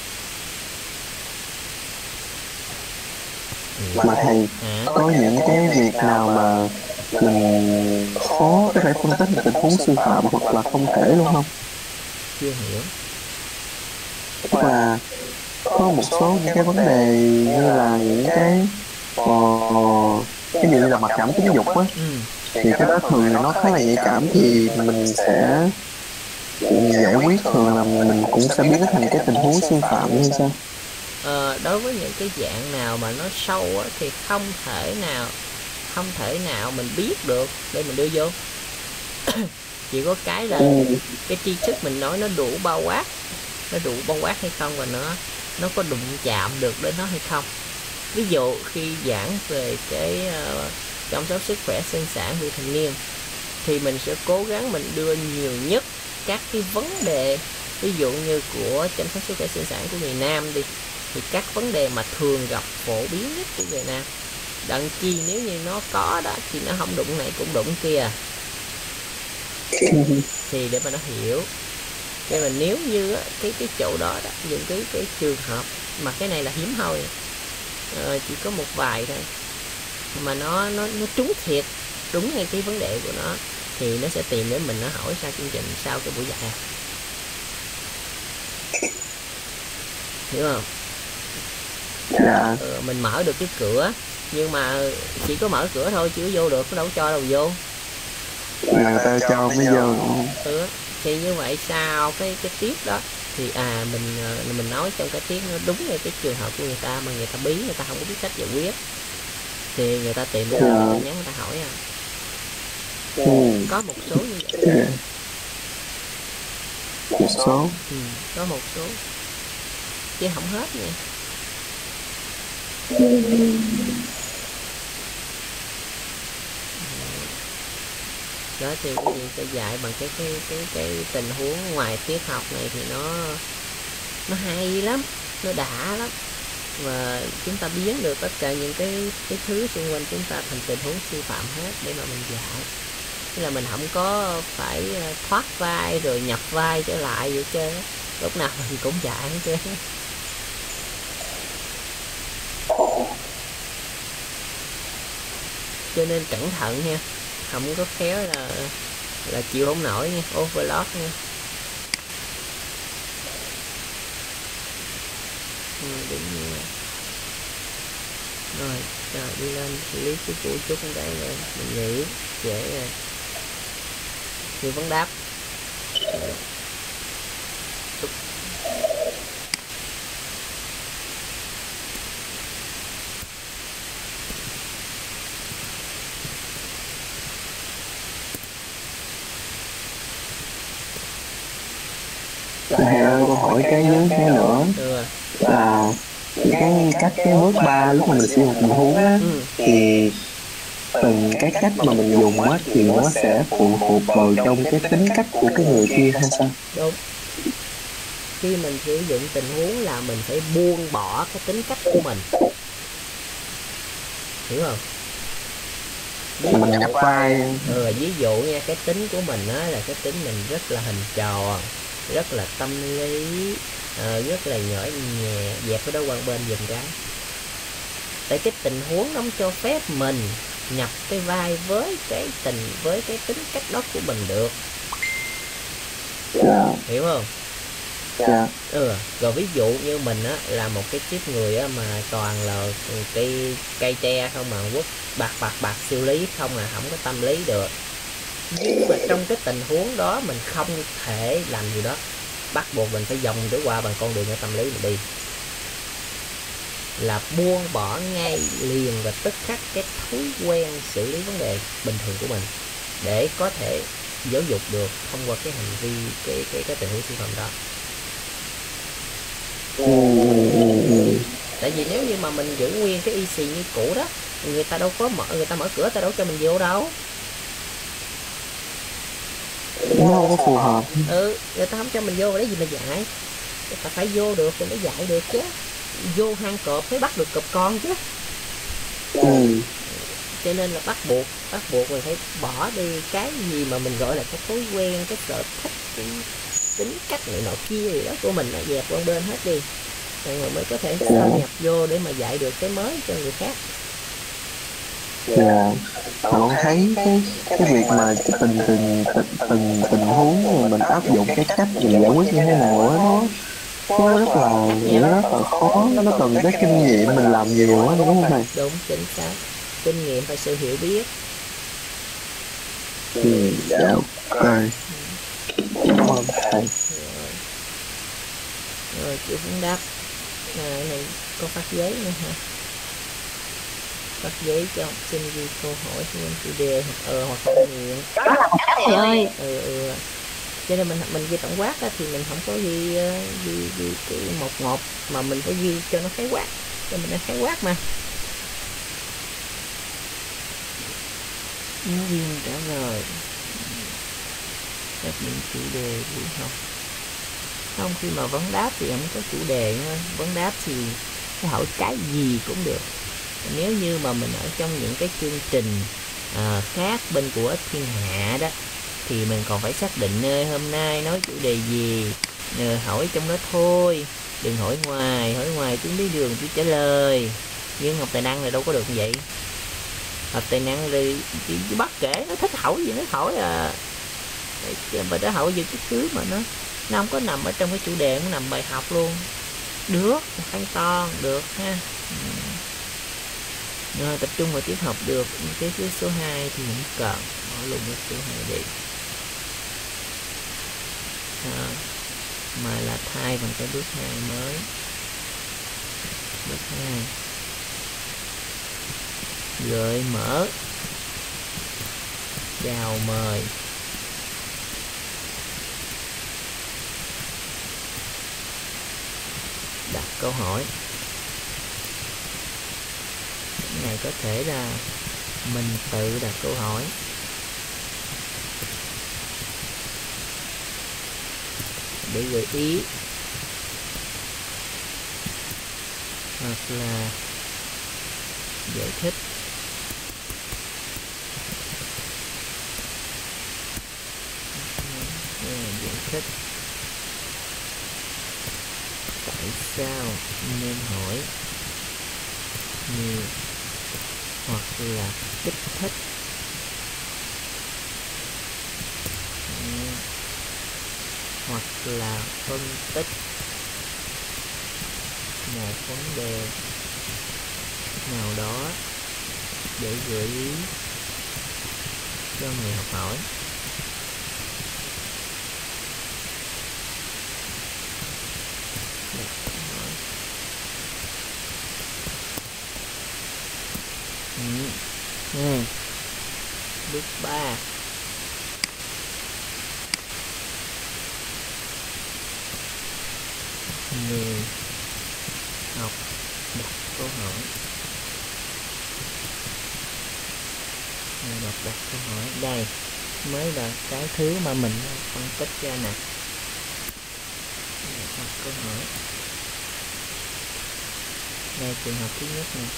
Speaker 3: Mà thầy
Speaker 1: à,
Speaker 3: có những cái việc nào mà mình khó có thể phân tích một tình huống sư phạm hoặc là không thể luôn không?
Speaker 1: chưa hiểu.
Speaker 3: Tức là có một số những cái vấn đề như là những cái uh, cái gì như là mặc cảm tính dục á,
Speaker 1: ừ.
Speaker 3: thì cái đó thường nó khá là nhạy cảm, thì mình sẽ giải quyết thường là mình cũng sẽ biến nó thành cái tình huống sư phạm như sao?
Speaker 1: Ờ, đối với những cái dạng nào mà nó sâu á, thì không thể nào không thể nào mình biết được để mình đưa vô. Chỉ có cái là cái tri thức mình nói nó đủ bao quát, nó đủ bao quát hay không, và nó nó có đụng chạm được đến nó hay không. Ví dụ khi giảng về cái uh, chăm sóc sức khỏe sinh sản vị thành niên thì mình sẽ cố gắng mình đưa nhiều nhất các cái vấn đề, ví dụ như của chăm sóc sức khỏe sinh sản của người nam đi, thì các vấn đề mà thường gặp phổ biến nhất của người nam, đặng chi nếu như nó có đó thì nó không đụng này cũng đụng kia, thì để mà nó hiểu. Nhưng mà nếu như cái cái chỗ đó đó, những cái cái trường hợp mà cái này là hiếm hoi, ờ, chỉ có một vài thôi mà nó nó nó trúng thiệt, đúng ngay cái vấn đề của nó, thì nó sẽ tìm đến mình, nó hỏi sau chương trình, sau cái buổi dạy, hiểu không?
Speaker 3: Dạ.
Speaker 1: Ờ, mình mở được cái cửa, nhưng mà chỉ có mở cửa thôi chứ vô được, nó đâu cho đâu vô.
Speaker 3: Là người ta cho mới vô.
Speaker 1: Ừ, thì như vậy sau cái cái tiết đó thì à mình mình nói trong cái tiết nó đúng ngay cái trường hợp của người ta mà người ta bí, người ta không có biết cách giải quyết, thì người ta tìm đến
Speaker 3: Dạ.
Speaker 1: người ta nhắn, người ta hỏi à.
Speaker 3: Ừ.
Speaker 1: Có một số như vậy.
Speaker 3: Dạ. Một số.
Speaker 1: Ừ, có một số chứ không hết nha. Đó thì quý vị sẽ dạy bằng cái cái cái cái tình huống ngoài tiết học này thì nó nó hay lắm, nó đã lắm, và chúng ta biến được tất cả những cái cái thứ xung quanh chúng ta thành tình huống sư phạm hết để mà mình dạy. Tức là mình không có phải thoát vai rồi nhập vai trở lại vậy chứ, lúc nào mình cũng dạy hết chứ. Cho nên cẩn thận nha, không có khéo là là chịu không nổi nha, overload nha. Ừ, đúng như vậy. Rồi, rồi đi lên xử lý cái củ chút cái rồi mình nghỉ dễ rồi. Thì vấn đáp. Chút.
Speaker 3: Thầy ơi, câu hỏi cái với cái nữa
Speaker 1: Ừ.
Speaker 3: là cái cách cái bước ba lúc mà mình sử dụng tình huống á,
Speaker 1: Ừ.
Speaker 3: thì từng cái cách mà mình dùng á thì nó sẽ phụ thuộc vào trong cái tính cách của cái người kia hay sao?
Speaker 1: Đúng. Khi mình sử dụng tình huống là mình phải buông bỏ cái tính cách của mình, hiểu không? Ví
Speaker 3: Mình nhập vai.
Speaker 1: ừ, ví dụ nha, cái tính của mình á là cái tính mình rất là hình tròn, rất là tâm lý, à, rất là nhỏ nhẹ, dẹp cái đó qua bên giùm cái. Tại cái tình huống nó không cho phép mình nhập cái vai với cái tình với cái tính cách đó của mình được.
Speaker 3: Yeah.
Speaker 1: Hiểu không?
Speaker 3: Yeah.
Speaker 1: Ừ, rồi ví dụ như mình á là một cái tiếp người á mà toàn là cây cây tre không mà quất bạc bạc bạc xử lý không à, không có tâm lý được. Nhưng mà trong cái tình huống đó mình không thể làm gì đó, bắt buộc mình phải dòng trở qua bằng con đường của tâm lý mình đi, là buông bỏ ngay liền và tức khắc cái thói quen xử lý vấn đề bình thường của mình để có thể giáo dục được thông qua cái hành vi cái cái cái tình huống siêu phẩm đó.
Speaker 3: Ừ, ừ, ừ.
Speaker 1: Tại vì nếu như mà mình giữ nguyên cái y xì như cũ đó, người ta đâu có mở, người ta mở cửa ta đâu cho mình vô đâu.
Speaker 3: Nó không có phù hợp.
Speaker 1: Ừ, người ta không cho mình vô lấy gì mà dạy. Người ta phải vô được thì mới dạy được chứ. Vô hang cọp mới bắt được cọp con chứ.
Speaker 3: Ừ.
Speaker 1: Cho nên là bắt buộc, bắt buộc mình phải bỏ đi cái gì mà mình gọi là cái thói quen, cái sở thích, cái tính cách này nọ kia gì đó của mình nó dẹp qua bên hết đi, rồi mới có thể xâm nhập vô để mà dạy được cái mới cho người khác.
Speaker 3: Dạ. Con thấy cái cái việc mà từng từng từng từng tình huống mà mình áp dụng cái cách mình giải quyết như thế nào á, nó nó rất là nó rất là khó, nó cần cái kinh nghiệm mình làm nhiều á, đúng không thầy?
Speaker 1: Đúng, chính xác. Kinh nghiệm và sự hiểu biết.
Speaker 3: Ừ, dạ ok. Cảm ơn thầy.
Speaker 1: Rồi, rồi chữ vấn đáp. À, cái này có phát giấy nữa hả? Phát giấy cho học sinh ghi câu hỏi xung quanh chủ đề hoặc ờ hoặc trải nghiệm.
Speaker 2: Đó là một cách thầy ơi.
Speaker 1: Ừ, ừ. Cho nên mình mình ghi tổng quát á, thì mình không có ghi ghi ghi cái một một mà mình phải ghi cho nó khái quát, cho mình nó khái quát mà. Giáo viên trả lời xác định chủ đề buổi học. Không, khi mà vấn đáp thì không có chủ đề nha. Vấn đáp thì phải hỏi cái gì cũng được. Nếu như mà mình ở trong những cái chương trình à, khác bên của thiên hạ đó thì mình còn phải xác định nơi hôm nay nói chủ đề gì, Nờ, hỏi trong đó thôi, đừng hỏi ngoài, hỏi ngoài chúng đi đường chỉ trả lời. Nhưng học tài năng là đâu có được như vậy. Học tài năng thì chỉ, chỉ bắt kể nó thích hỏi gì nó hỏi à, và nó hỏi gì cái thứ mà nó nó không có nằm ở trong cái chủ đề, nó nằm bài học luôn, được hoàn toàn được ha. Rồi, tập trung vào tiết học được. Cái thứ số hai thì không cần, bỏ luôn cái số hai đi. À, mà là thay bằng cái bước hai mới. Bước hai gợi mở, chào mời, đặt câu hỏi. này có thể là mình tự đặt câu hỏi. Để gợi ý hoặc là giải thích. Giải thích tại sao nên hỏi nhiều hoặc là kích thích. Hoặc là phân tích một vấn đề nào đó để gợi ý cho người học hỏi. Ừ. Ừ. Bước ba. Người học đặt câu hỏi. Người đọc đặt câu hỏi. Đây mới là cái thứ mà mình phân tích ra nè. Đặt câu hỏi. Đây trường hợp thứ nhất nè.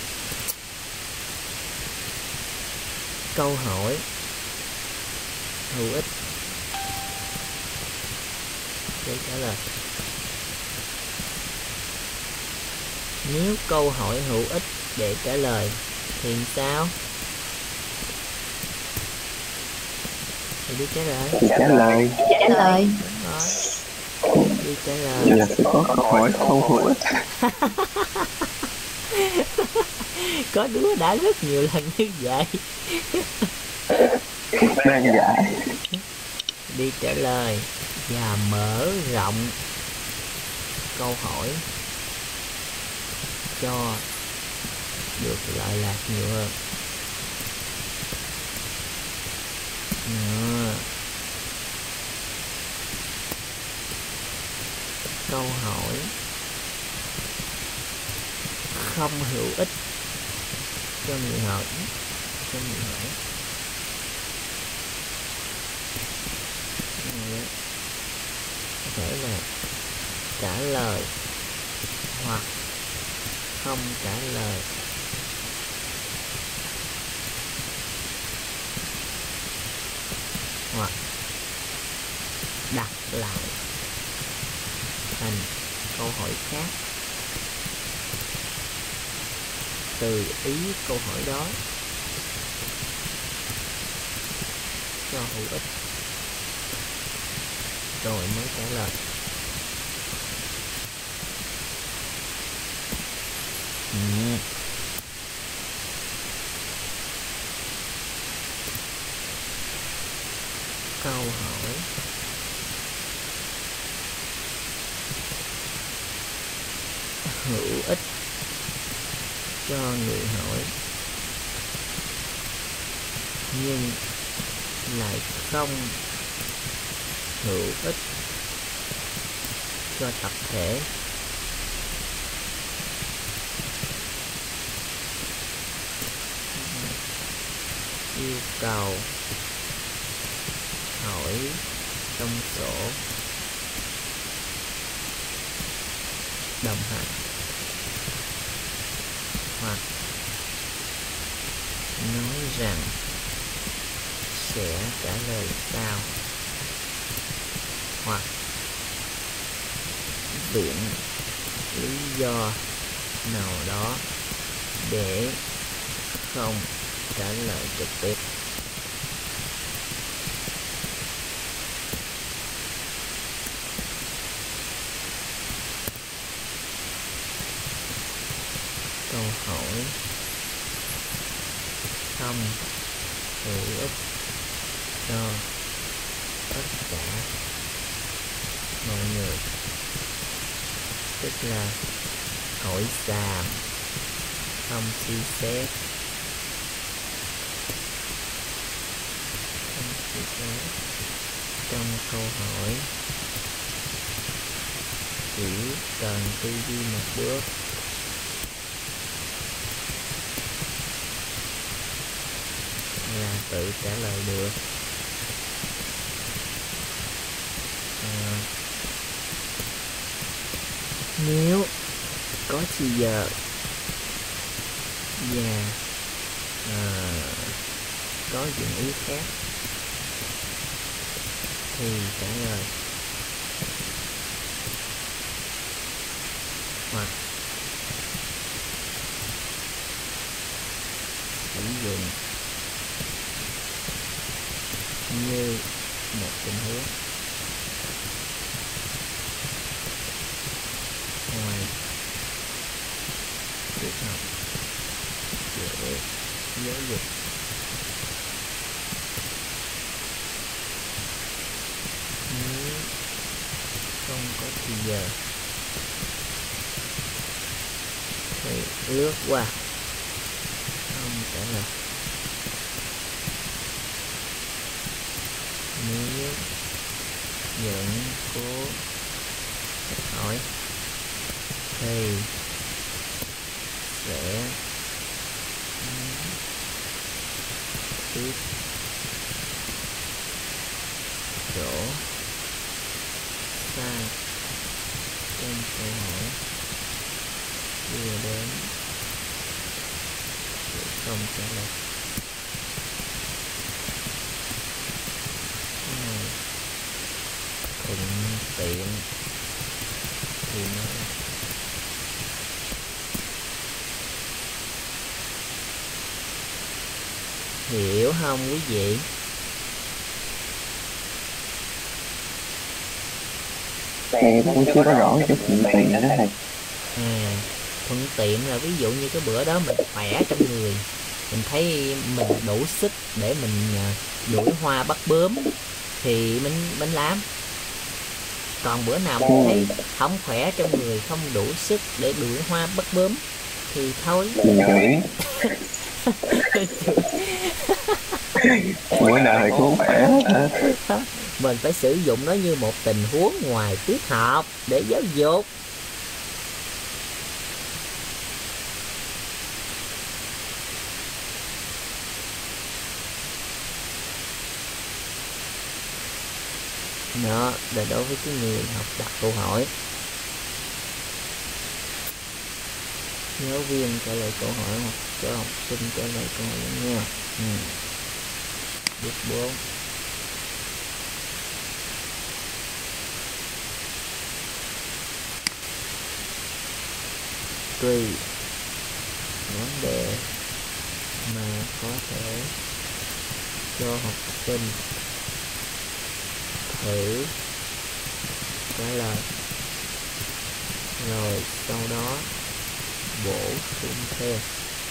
Speaker 1: Câu hỏi hữu ích để trả lời. Nếu câu hỏi hữu ích để trả lời thì sao? Thì đi trả lời.
Speaker 3: Trả lời.
Speaker 2: Trả lời.
Speaker 1: Đúng rồi. Đi trả lời.
Speaker 3: Là sẽ có câu hỏi không hữu ích.
Speaker 1: Có đứa đã rất nhiều lần như vậy.
Speaker 3: Đang giải.
Speaker 1: Đi trả lời và mở rộng câu hỏi cho được lợi lạc nhiều hơn. Đó. Câu hỏi không hữu ích cho người hỏi, cho người hỏi. Đấy. Có thể là trả lời hoặc không trả lời. Hoặc đặt lại thành câu hỏi khác từ ý câu hỏi đó cho hữu ích rồi mới trả lời. Ừ. Câu hỏi hữu ích cho người hỏi nhưng lại không hữu ích cho tập thể. Yêu cầu hỏi trong sổ đồng hành hoặc nói rằng sẽ trả lời sau, hoặc viện lý do nào đó để không trả lời trực tiếp. Câu hỏi không hữu ích cho tất cả mọi người, tức là hỏi xàm, không suy xét, không suy xét. Trong câu hỏi chỉ cần tư duy một bước tự trả lời được. À, nếu có thì giờ và à, có dụng ý khác thì trả lời hoặc sử dụng như một tình huống ngoài việc học để giáo dục. Nếu không có thì giờ thì lướt qua không trả lời. Nếu vẫn cố hỏi thì sẽ tiếp chỗ sai trong câu hỏi đưa đến sự không trả lời. Thuận tiện thì nó hiểu không quý vị?
Speaker 3: Em cũng chưa có rõ cái thuận tiện đó thầy.
Speaker 1: À, thuận tiện là ví dụ như cái bữa đó mình khỏe trong người, mình thấy mình đủ sức để mình đuổi hoa bắt bướm thì mình mình làm. Còn bữa nào mình thấy không khỏe trong người, không đủ sức để đuổi hoa bắt bướm thì thôi
Speaker 3: Mình chửi. Bữa nào thì cũng khỏe.
Speaker 1: Mình phải sử dụng nó như một tình huống ngoài tiết học để giáo dục. Đó là đối với cái người học đặt câu hỏi. Giáo viên trả lời câu hỏi hoặc cho học sinh trả lời câu hỏi nha. Ừ. Bước bốn. Tùy vấn đề mà có thể cho học sinh thử trả lời, rồi sau đó bổ sung thêm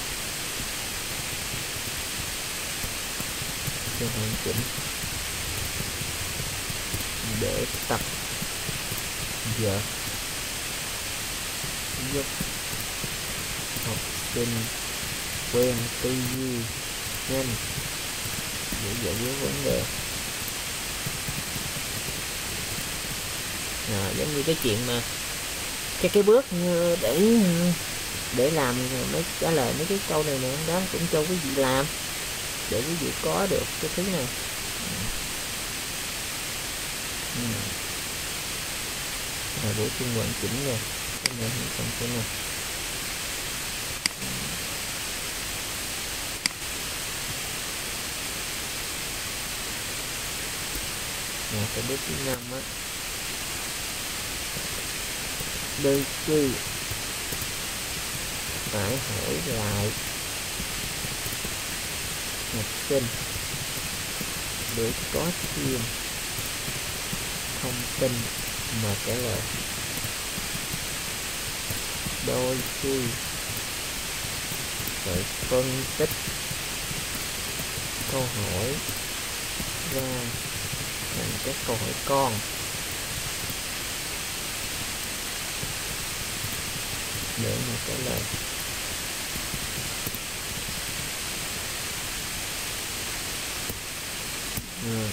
Speaker 1: cho hoàn chỉnh để tập dượt giúp học sinh quen tư duy nhanh để giải quyết vấn đề. À, giống như cái chuyện mà cái cái bước để để làm mấy trả lời mấy cái câu này nè, đó cũng cho quý vị làm để quý vị có được cái thứ này. Ừ. Rồi bổ sung hoàn chỉnh nè, cái này không còn cái này. Nè, cái bước thứ năm á, đôi khi phải hỏi lại học sinh để có thêm thông tin mà trả lời. Đôi khi phải phân tích câu hỏi ra thành các câu hỏi con để mà trả lời. Ừ.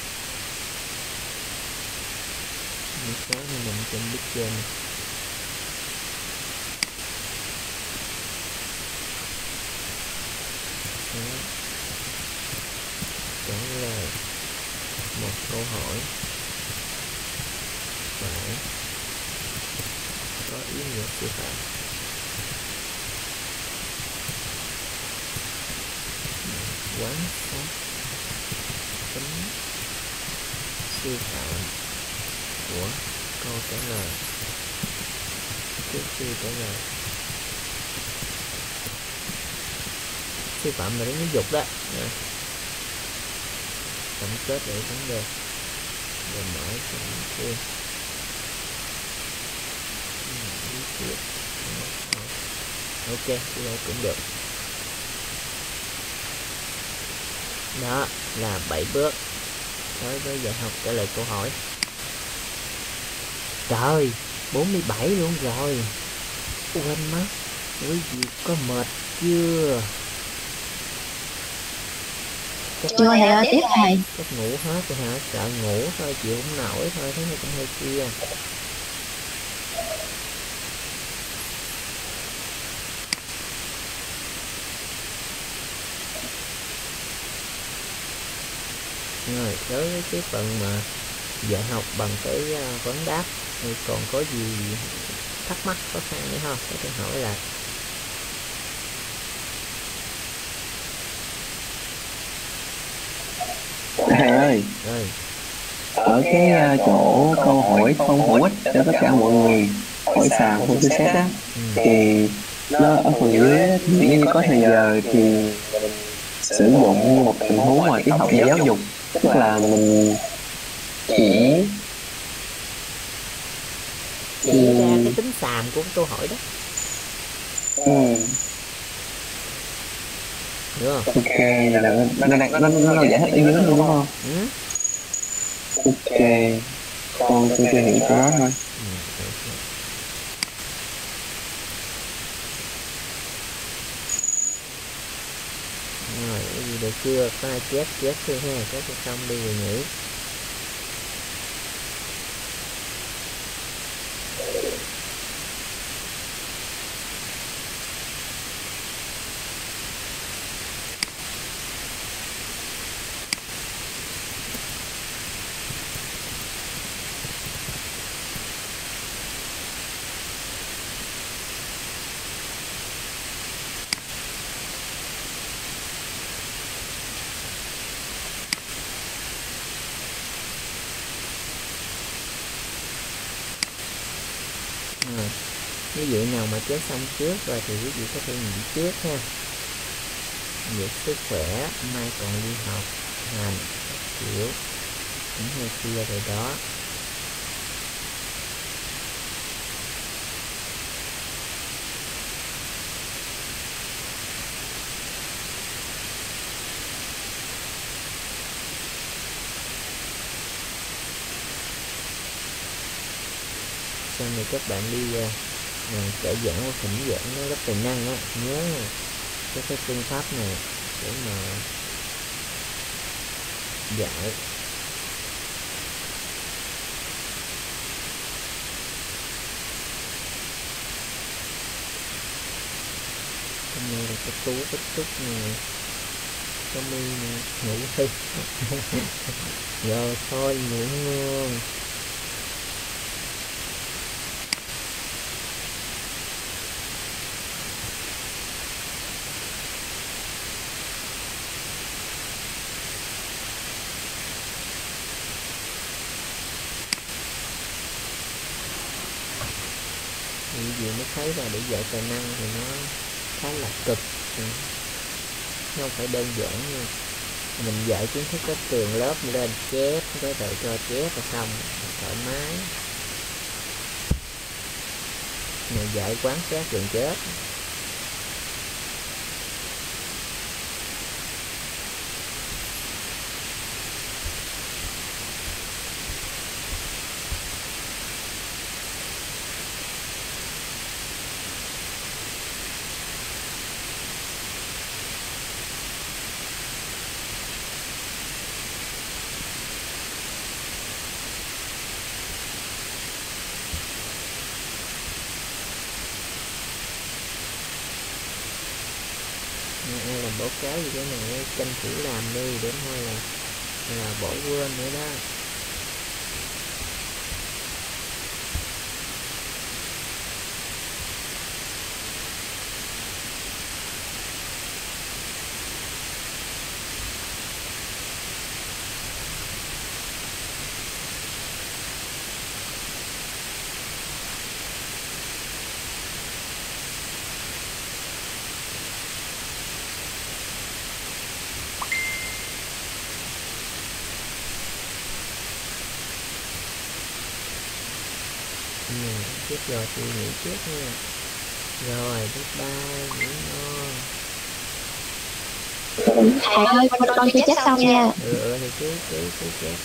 Speaker 1: Những cái này nằm trên bức trên này. Đó. câu hỏi phải có ý nghĩa sư phạm. Quan sát tính sư phạm của câu trả lời trước khi trả lời. Sư phạm là đến giáo dục đó. Tổng kết để vấn đề rồi mở cho thêm lý thuyết. Ok, cái này cũng được. Đó là bảy bước đối với dạy học trả lời câu hỏi. Trời, bốn mươi bảy luôn rồi. Quên mất, quý vị có mệt chưa?
Speaker 2: Chưa thầy ơi, tiếp thầy.
Speaker 1: Chắc ngủ hết rồi hả? Sợ ngủ thôi, chịu không nổi thôi, thế này cũng hơi kia. Rồi, đối với cái phần mà dạy học bằng cái uh, vấn đáp thì còn có gì thắc mắc, khó khăn nữa không? Có thể hỏi lại.
Speaker 3: Thầy ơi,
Speaker 1: Rồi.
Speaker 3: ở cái uh, chỗ câu hỏi không hữu ích cho tất cả mọi người hỏi sàn không suy xét á,
Speaker 1: Ừ.
Speaker 3: thì nó ở phần dưới á, thì như có thời giờ thì sử dụng một tình huống ngoài tiết học về giáo dục, tức là mình chỉ
Speaker 1: chỉ ra cái tính xàm của câu hỏi đó.
Speaker 3: Ừ.
Speaker 1: Được không?
Speaker 3: Ok, là nó nó nó nó nó giải thích ý dưới luôn đúng không?
Speaker 1: Ừ.
Speaker 3: Ok, con tôi chưa hiểu cái đó thôi.
Speaker 1: Ừ. Rồi, cái gì được chưa? Có ai chép chép chưa ha? Chép cho xong đi rồi nghỉ. Rồi. Ví dụ nào mà chép xong trước rồi thì quý vị có thể nghỉ trước ha. Về sức khỏe, mai còn đi học hành kiểu cũng hơi kia rồi đó. Sau này các bạn đi uh, trải giảng hoặc thỉnh giảng nó rất tài năng á, nhớ cái cái phương pháp này để mà dạy. Hôm nay là cái tú cái túc nè, có mi nè, ngủ đi. Rồi thôi ngủ ngon. Những gì mới thấy là để dạy tài năng thì nó khá là cực, nó không phải đơn giản như mình dạy kiến thức ở trường lớp lên chép cái rồi cho chép và xong thoải mái. Mà dạy quán sát gần chết. Ai làm báo cáo gì cái này tranh thủ làm đi để thôi là là bỏ quên nữa đó. Ừ, chết rồi thì nghỉ trước nha. Rồi bye bye, ngủ ngon.
Speaker 2: Thầy ơi, con, con chưa chết xong nha.
Speaker 1: Ừ, ừ thì cứ cứ cứ chết.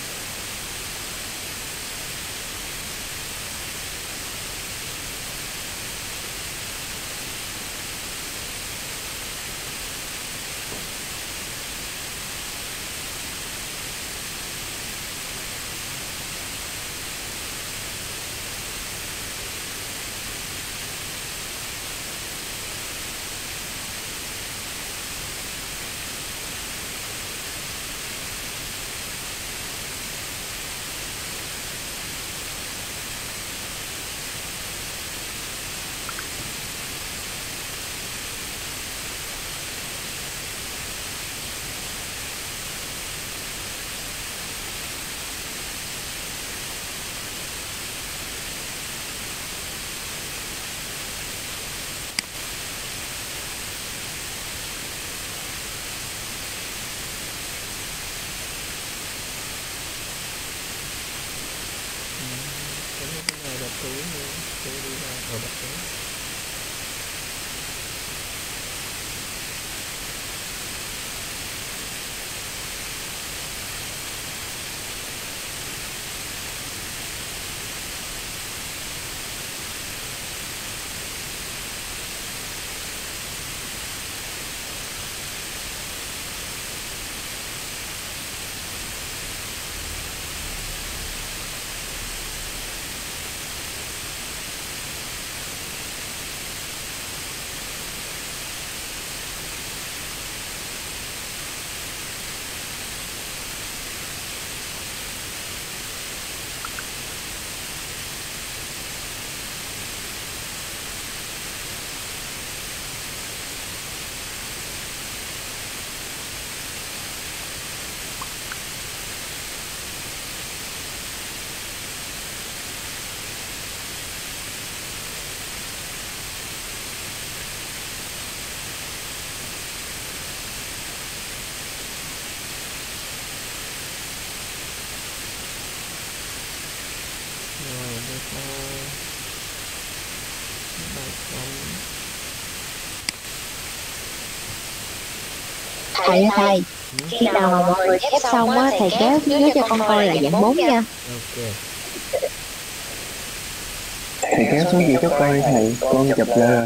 Speaker 1: Bật túi nữa, túi đi ra, ở bật túi. Rồi bye bye. Bye bye.
Speaker 2: Thầy ơi thầy, khi nào mà mọi người chép xong á, thầy kéo nhớ cho con coi là dạng bốn nha.
Speaker 1: Ok.
Speaker 3: Thầy kéo xuống gì cho coi thầy, con chụp lại rồi.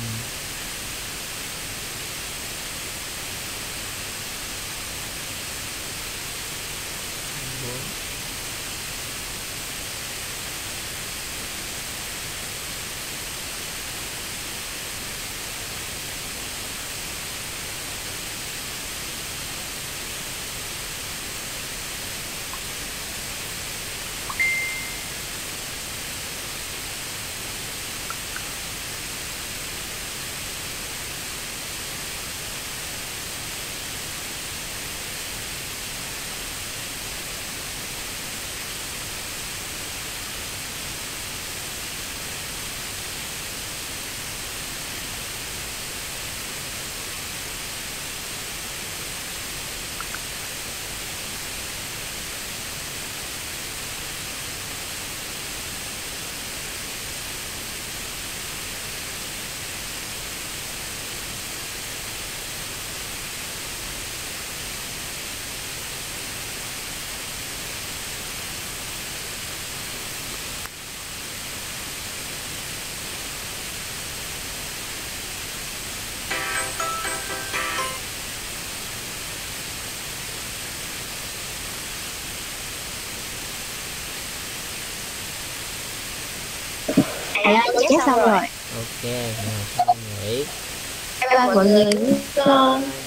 Speaker 2: Thầy ơi, con chép xong rồi.
Speaker 1: Ok, nào xong nghỉ.
Speaker 2: Bye bye mọi người. Con.